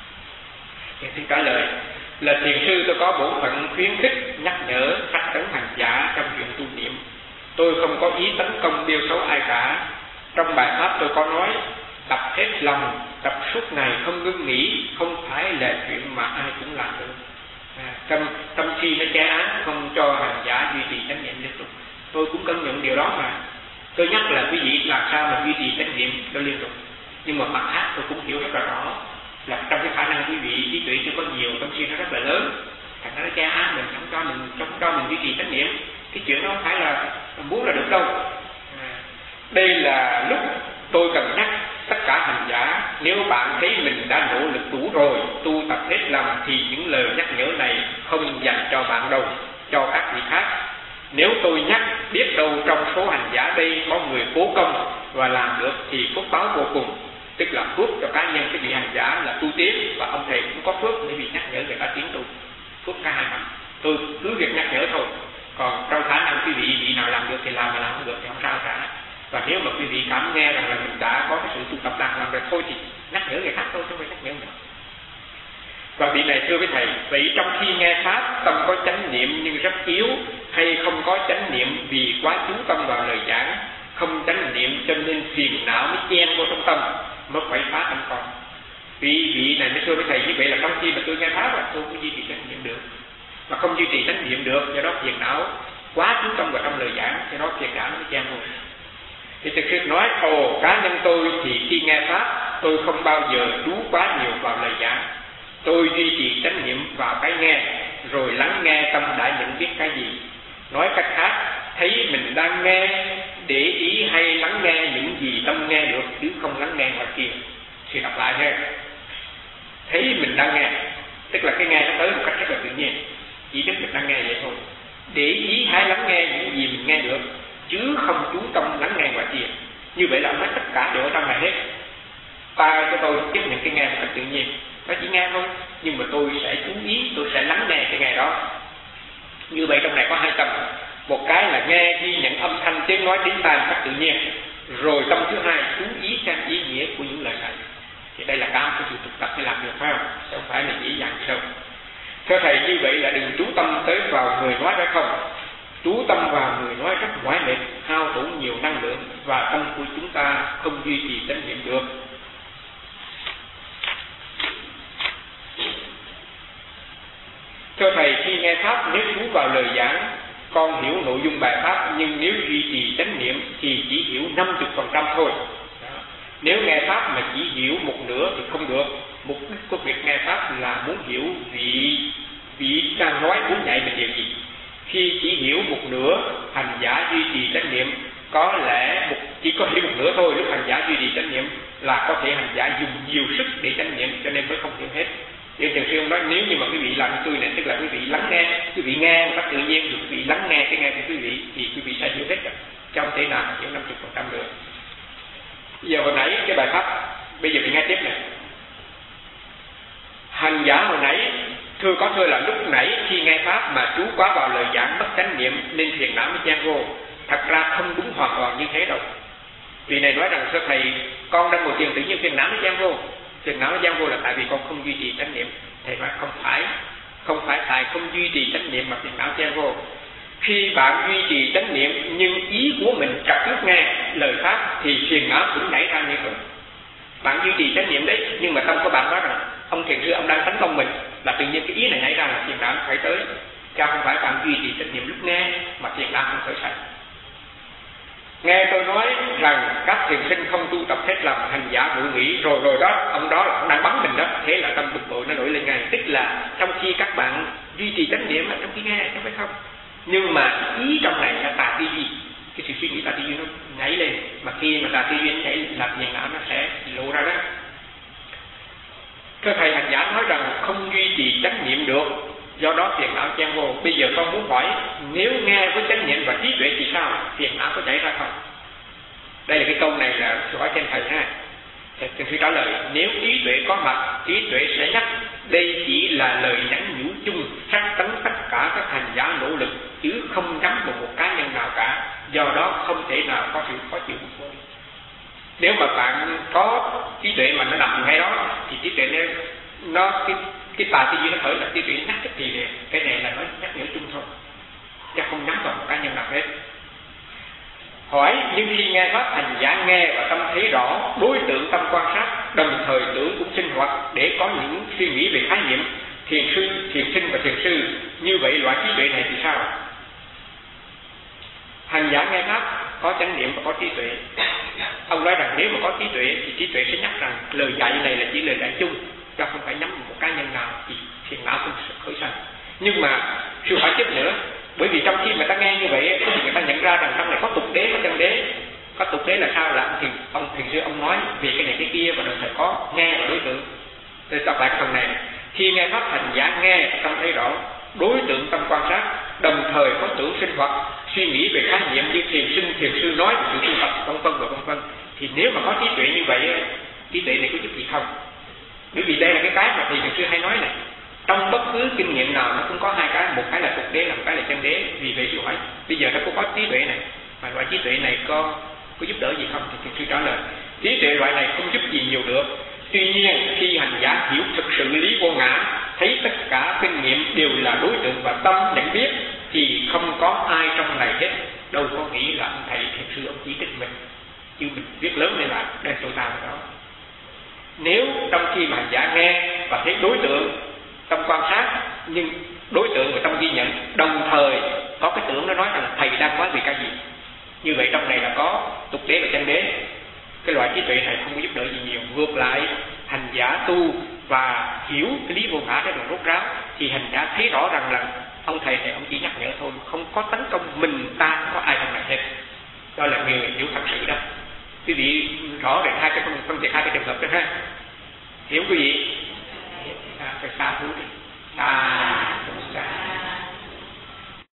Thì xin trả lời là thiền sư tôi có bổn phận khuyến khích, nhắc nhở, phát tấn hành giả trong chuyện tu niệm. Tôi không có ý tấn công bêu xấu ai cả. Trong bài pháp tôi có nói tập hết lòng, tập suốt ngày không ngưng nghỉ, không phải là chuyện mà ai cũng làm được. À, tâm tâm si nó che án, không cho hành giả duy trì chánh niệm liên tục. Tôi cũng công nhận điều đó mà. Tôi nhắc là quý vị làm sao mà duy trì chánh niệm cho liên tục. Nhưng mà mặt khác tôi cũng hiểu rất là rõ là trong cái khả năng quý vị trí tuệ chưa có nhiều, tâm si nó rất là lớn, thành ra nó che án mình, không cho mình không cho mình duy trì chánh niệm. Cái chuyện đó không phải là muốn là được đâu. À, đây là lúc tôi cần nhắc tất cả hành giả, nếu bạn thấy mình đã nỗ lực đủ rồi, tu tập hết lòng, thì những lời nhắc nhở này không dành cho bạn đâu, cho các vị khác. Nếu tôi nhắc, biết đâu trong số hành giả đây có người cố công và làm được thì phước báo vô cùng, tức là phước cho cá nhân cái vị hành giả là tu tiến, và ông thầy cũng có phước để bị nhắc nhở người ta tiến tu. Phước cả hai mặt, tôi cứ việc nhắc nhở thôi. Còn trong khả năng quý vị vị nào làm được thì làm, mà làm không được thì không sao cả. Và nếu mà quý vị cảm nghe rằng là mình đã có cái sự tu tập đang làm được thôi thì nhắc nhở người khác thôi, chứ không phải nhắc nhở mình. Và vị này thưa với thầy: vậy trong khi nghe pháp tâm có chánh niệm nhưng rất yếu, hay không có chánh niệm vì quá chú tâm vào lời giảng, không chánh niệm cho nên phiền não mới chen vô trong tâm, mới quậy phá tâm con. Vị vị này mới thưa với thầy như vậy là trong khi mà tôi nghe pháp là tôi cũng duy trì chánh niệm được, mà không duy trì chánh niệm được, do đó phiền não quá chú tâm vào trong lời giảng, do đó phiền não nó mới chen vô. Thì thực sự nói, ồ, cá nhân tôi thì khi nghe pháp tôi không bao giờ chú quá nhiều vào lời giảng, tôi duy trì chánh niệm vào cái nghe, rồi lắng nghe tâm đã nhận biết cái gì. Nói cách khác, thấy mình đang nghe, để ý hay lắng nghe những gì tâm nghe được, chứ không lắng nghe ngoài kia. Thì đọc lại ha, thấy mình đang nghe, tức là cái nghe nó tới một cách rất là tự nhiên, chỉ biết mình đang nghe vậy thôi. Để ý hay lắng nghe những gì mình nghe được, chứ không chú tâm lắng nghe ngoài kia. Như vậy là nói tất cả đều ở trong này hết. Ta cho tôi tiếp nhận cái nghe một cách tự nhiên, nó chỉ nghe thôi, nhưng mà tôi sẽ chú ý, tôi sẽ lắng nghe cái nghe đó. Như vậy trong này có hai tâm, một cái là nghe ghi nhận âm thanh tiếng nói đến tai một cách tự nhiên, rồi tâm thứ hai chú ý xem ý nghĩa của những lời này. Thì đây là cả một cái sự thực tập để làm được, phải không? Chứ không phải là dễ dàng gì đâu. Theo thầy như vậy là đừng chú tâm tới vào người nói phải không? Chú tâm vào người nói rất mỏi mệt, hao tổn nhiều năng lượng, và tâm của chúng ta không duy trì chánh niệm được. Theo thầy, khi nghe pháp nếu chú vào lời giảng, con hiểu nội dung bài pháp, nhưng nếu duy trì chánh niệm thì chỉ hiểu năm mươi phần trăm thôi. Đó. Nếu nghe pháp mà chỉ hiểu một nửa thì không được. Mục đích của việc nghe pháp là muốn hiểu vị vị đang nói muốn dạy về điều gì. Khi chỉ hiểu một nửa, hành giả duy trì chánh niệm, có lẽ một, chỉ có hiểu một nửa thôi. Lúc hành giả duy trì chánh niệm là có thể hành giả dùng nhiều sức để chánh niệm, cho nên mới không hiểu hết. Điều thường xuyên nói, nếu như mà quý vị làm tôi này, tức là quý vị lắng nghe, quý vị nghe một cách tự nhiên, quý vị lắng nghe cái nghe của quý vị thì quý vị sẽ hiểu hết rồi. chứ không thể nào hiểu năm mươi phần trăm được. Giờ hồi nãy cái bài pháp, bây giờ mình nghe tiếp này. Hành giả hồi nãy, thưa có thưa là lúc nãy khi nghe pháp mà trú quá vào lời giảng bất chánh niệm nên phiền não mới chen vô. Thật ra không đúng hoàn toàn như thế đâu. Vị này nói rằng thưa thầy, con đang ngồi thiền tự nhiên phiền não nó chen vô. Phiền não nó chen vô là tại vì con không duy trì chánh niệm. Thầy nói không phải, không phải tại không duy trì chánh niệm mà phiền não chen vô. Khi bạn duy trì chánh niệm nhưng ý của mình chặt đứt nghe lời pháp thì phiền não cũng nảy ra như vậy. Bạn duy trì chánh niệm đấy, nhưng mà tâm của bạn nói rằng ông thiền sư ông đang tấn công mình, là tự nhiên cái ý này nảy ra là phiền não phải tới. Chứ không phải bạn duy trì chánh niệm lúc nghe mà phiền não không khởi sanh. Nghe tôi nói rằng các thiền sinh không tu tập hết lòng, hành giả ngủ nghỉ rồi rồi đó, ông đó là ông đang bắn mình đó, thế là tâm bực bội nó nổi lên ngay. Tức là trong khi các bạn duy trì chánh niệm trong khi nghe, không phải không? Nhưng mà ý trong này là tà tư duy, cái sự suy nghĩ tà tư duy nó nhảy lên, mà khi mà tà tư duy nó nhảy là phiền não nó sẽ lộ ra đó. Thưa thầy, hành giả nói rằng không duy trì chánh niệm được, do đó phiền não chen vô. Bây giờ con muốn hỏi, nếu nghe với chánh niệm và trí tuệ thì sao? Phiền não có chảy ra không? Đây là cái câu này là câu hỏi trên thầy ha. Thầy sư trả lời, nếu trí tuệ có mặt, trí tuệ sẽ nhắc. Đây chỉ là lời nhắn nhủ chung, xác tấn tất cả các hành giả nỗ lực, chứ không nhắm vào một cá nhân nào cả. Do đó không thể nào có sự khó chịu của. Nếu mà bạn có trí tuệ mà nó nằm ngay đó, thì trí tuệ nó, nó cái cái tà tư duy nó khởi là trí tuệ nhắc cái gì này. Cái này là nó nhắc nhở chung thôi, chứ không nhắm vào một cá nhân nào hết. Hỏi, nhưng khi nghe pháp hành giả nghe và tâm thấy rõ, đối tượng tâm quan sát, đồng thời tưởng cũng sinh hoạt để có những suy nghĩ về khái niệm thiền sư, thiền sinh và thiền sư, như vậy loại trí tuệ này thì sao? Hành giả nghe pháp có chánh niệm và có trí tuệ. Ông nói rằng nếu mà có trí tuệ thì trí tuệ sẽ nhắc rằng lời dạy này là chỉ lời dạy chung, chứ không phải nhắm vào một cá nhân nào thì phiền não không khởi sanh. Nhưng mà sư hỏi tiếp nữa, bởi vì trong khi mà ta nghe như vậy thì người ta nhận ra rằng trong này có tục đế, có chân đế. Có tục đế là sao? Là thì ông thiền sư ông nói về cái này cái kia và đồng thời có nghe và đối tượng. Tôi đọc lại cái phần này. Khi nghe pháp hành giả nghe tâm thấy rõ, đối tượng tâm quan sát, đồng thời có tưởng sinh hoạt, suy nghĩ về khái niệm như thiền sinh, thiền sư nói về sự tu tập vân vân và vân vân. Thì nếu mà có trí tuệ như vậy, trí tuệ này có giúp gì không? Bởi vì đây là cái cái mà thiền sư hay nói này. Trong bất cứ kinh nghiệm nào nó cũng có hai cái, một cái là tục đế, một cái là chân đế. Vì vậy sư hỏi, bây giờ nó cũng có trí tuệ này, mà loại trí tuệ này có có giúp đỡ gì không? Thì thiền sư trả lời, trí tuệ loại này không giúp gì nhiều được. Tuy nhiên khi hành giả hiểu thực sự lý vô ngã, thấy tất cả kinh nghiệm đều là đối tượng và tâm nhận biết, thì không có ai trong này hết. Đâu có nghĩ là ông thầy thiền sư ông chỉ trích mình, chứ mình viết lớn lên là đây tôi ta đó. Nếu trong khi mà hành giả nghe và thấy đối tượng tâm quan sát, nhưng đối tượng và tâm ghi nhận, đồng thời có cái tưởng nó nói rằng thầy đang nói về cái gì, như vậy trong này là có tục đế và chân đế. Cái loại trí tuệ này không có giúp đỡ gì nhiều. Ngược lại, hành giả tu và hiểu cái lý vô ngã để được rốt ráo, thì hành giả thấy rõ rằng là ông thầy này ông chỉ nhắc nhở thôi, không có tấn công mình ta, không có ai trong này hết. Đó là người hiểu thật sự đó. Quý vị rõ ràng hai cái phân, phân biệt hai cái trường hợp đó ha. Hiểu quý vị? À, phải xa thú đi. Xa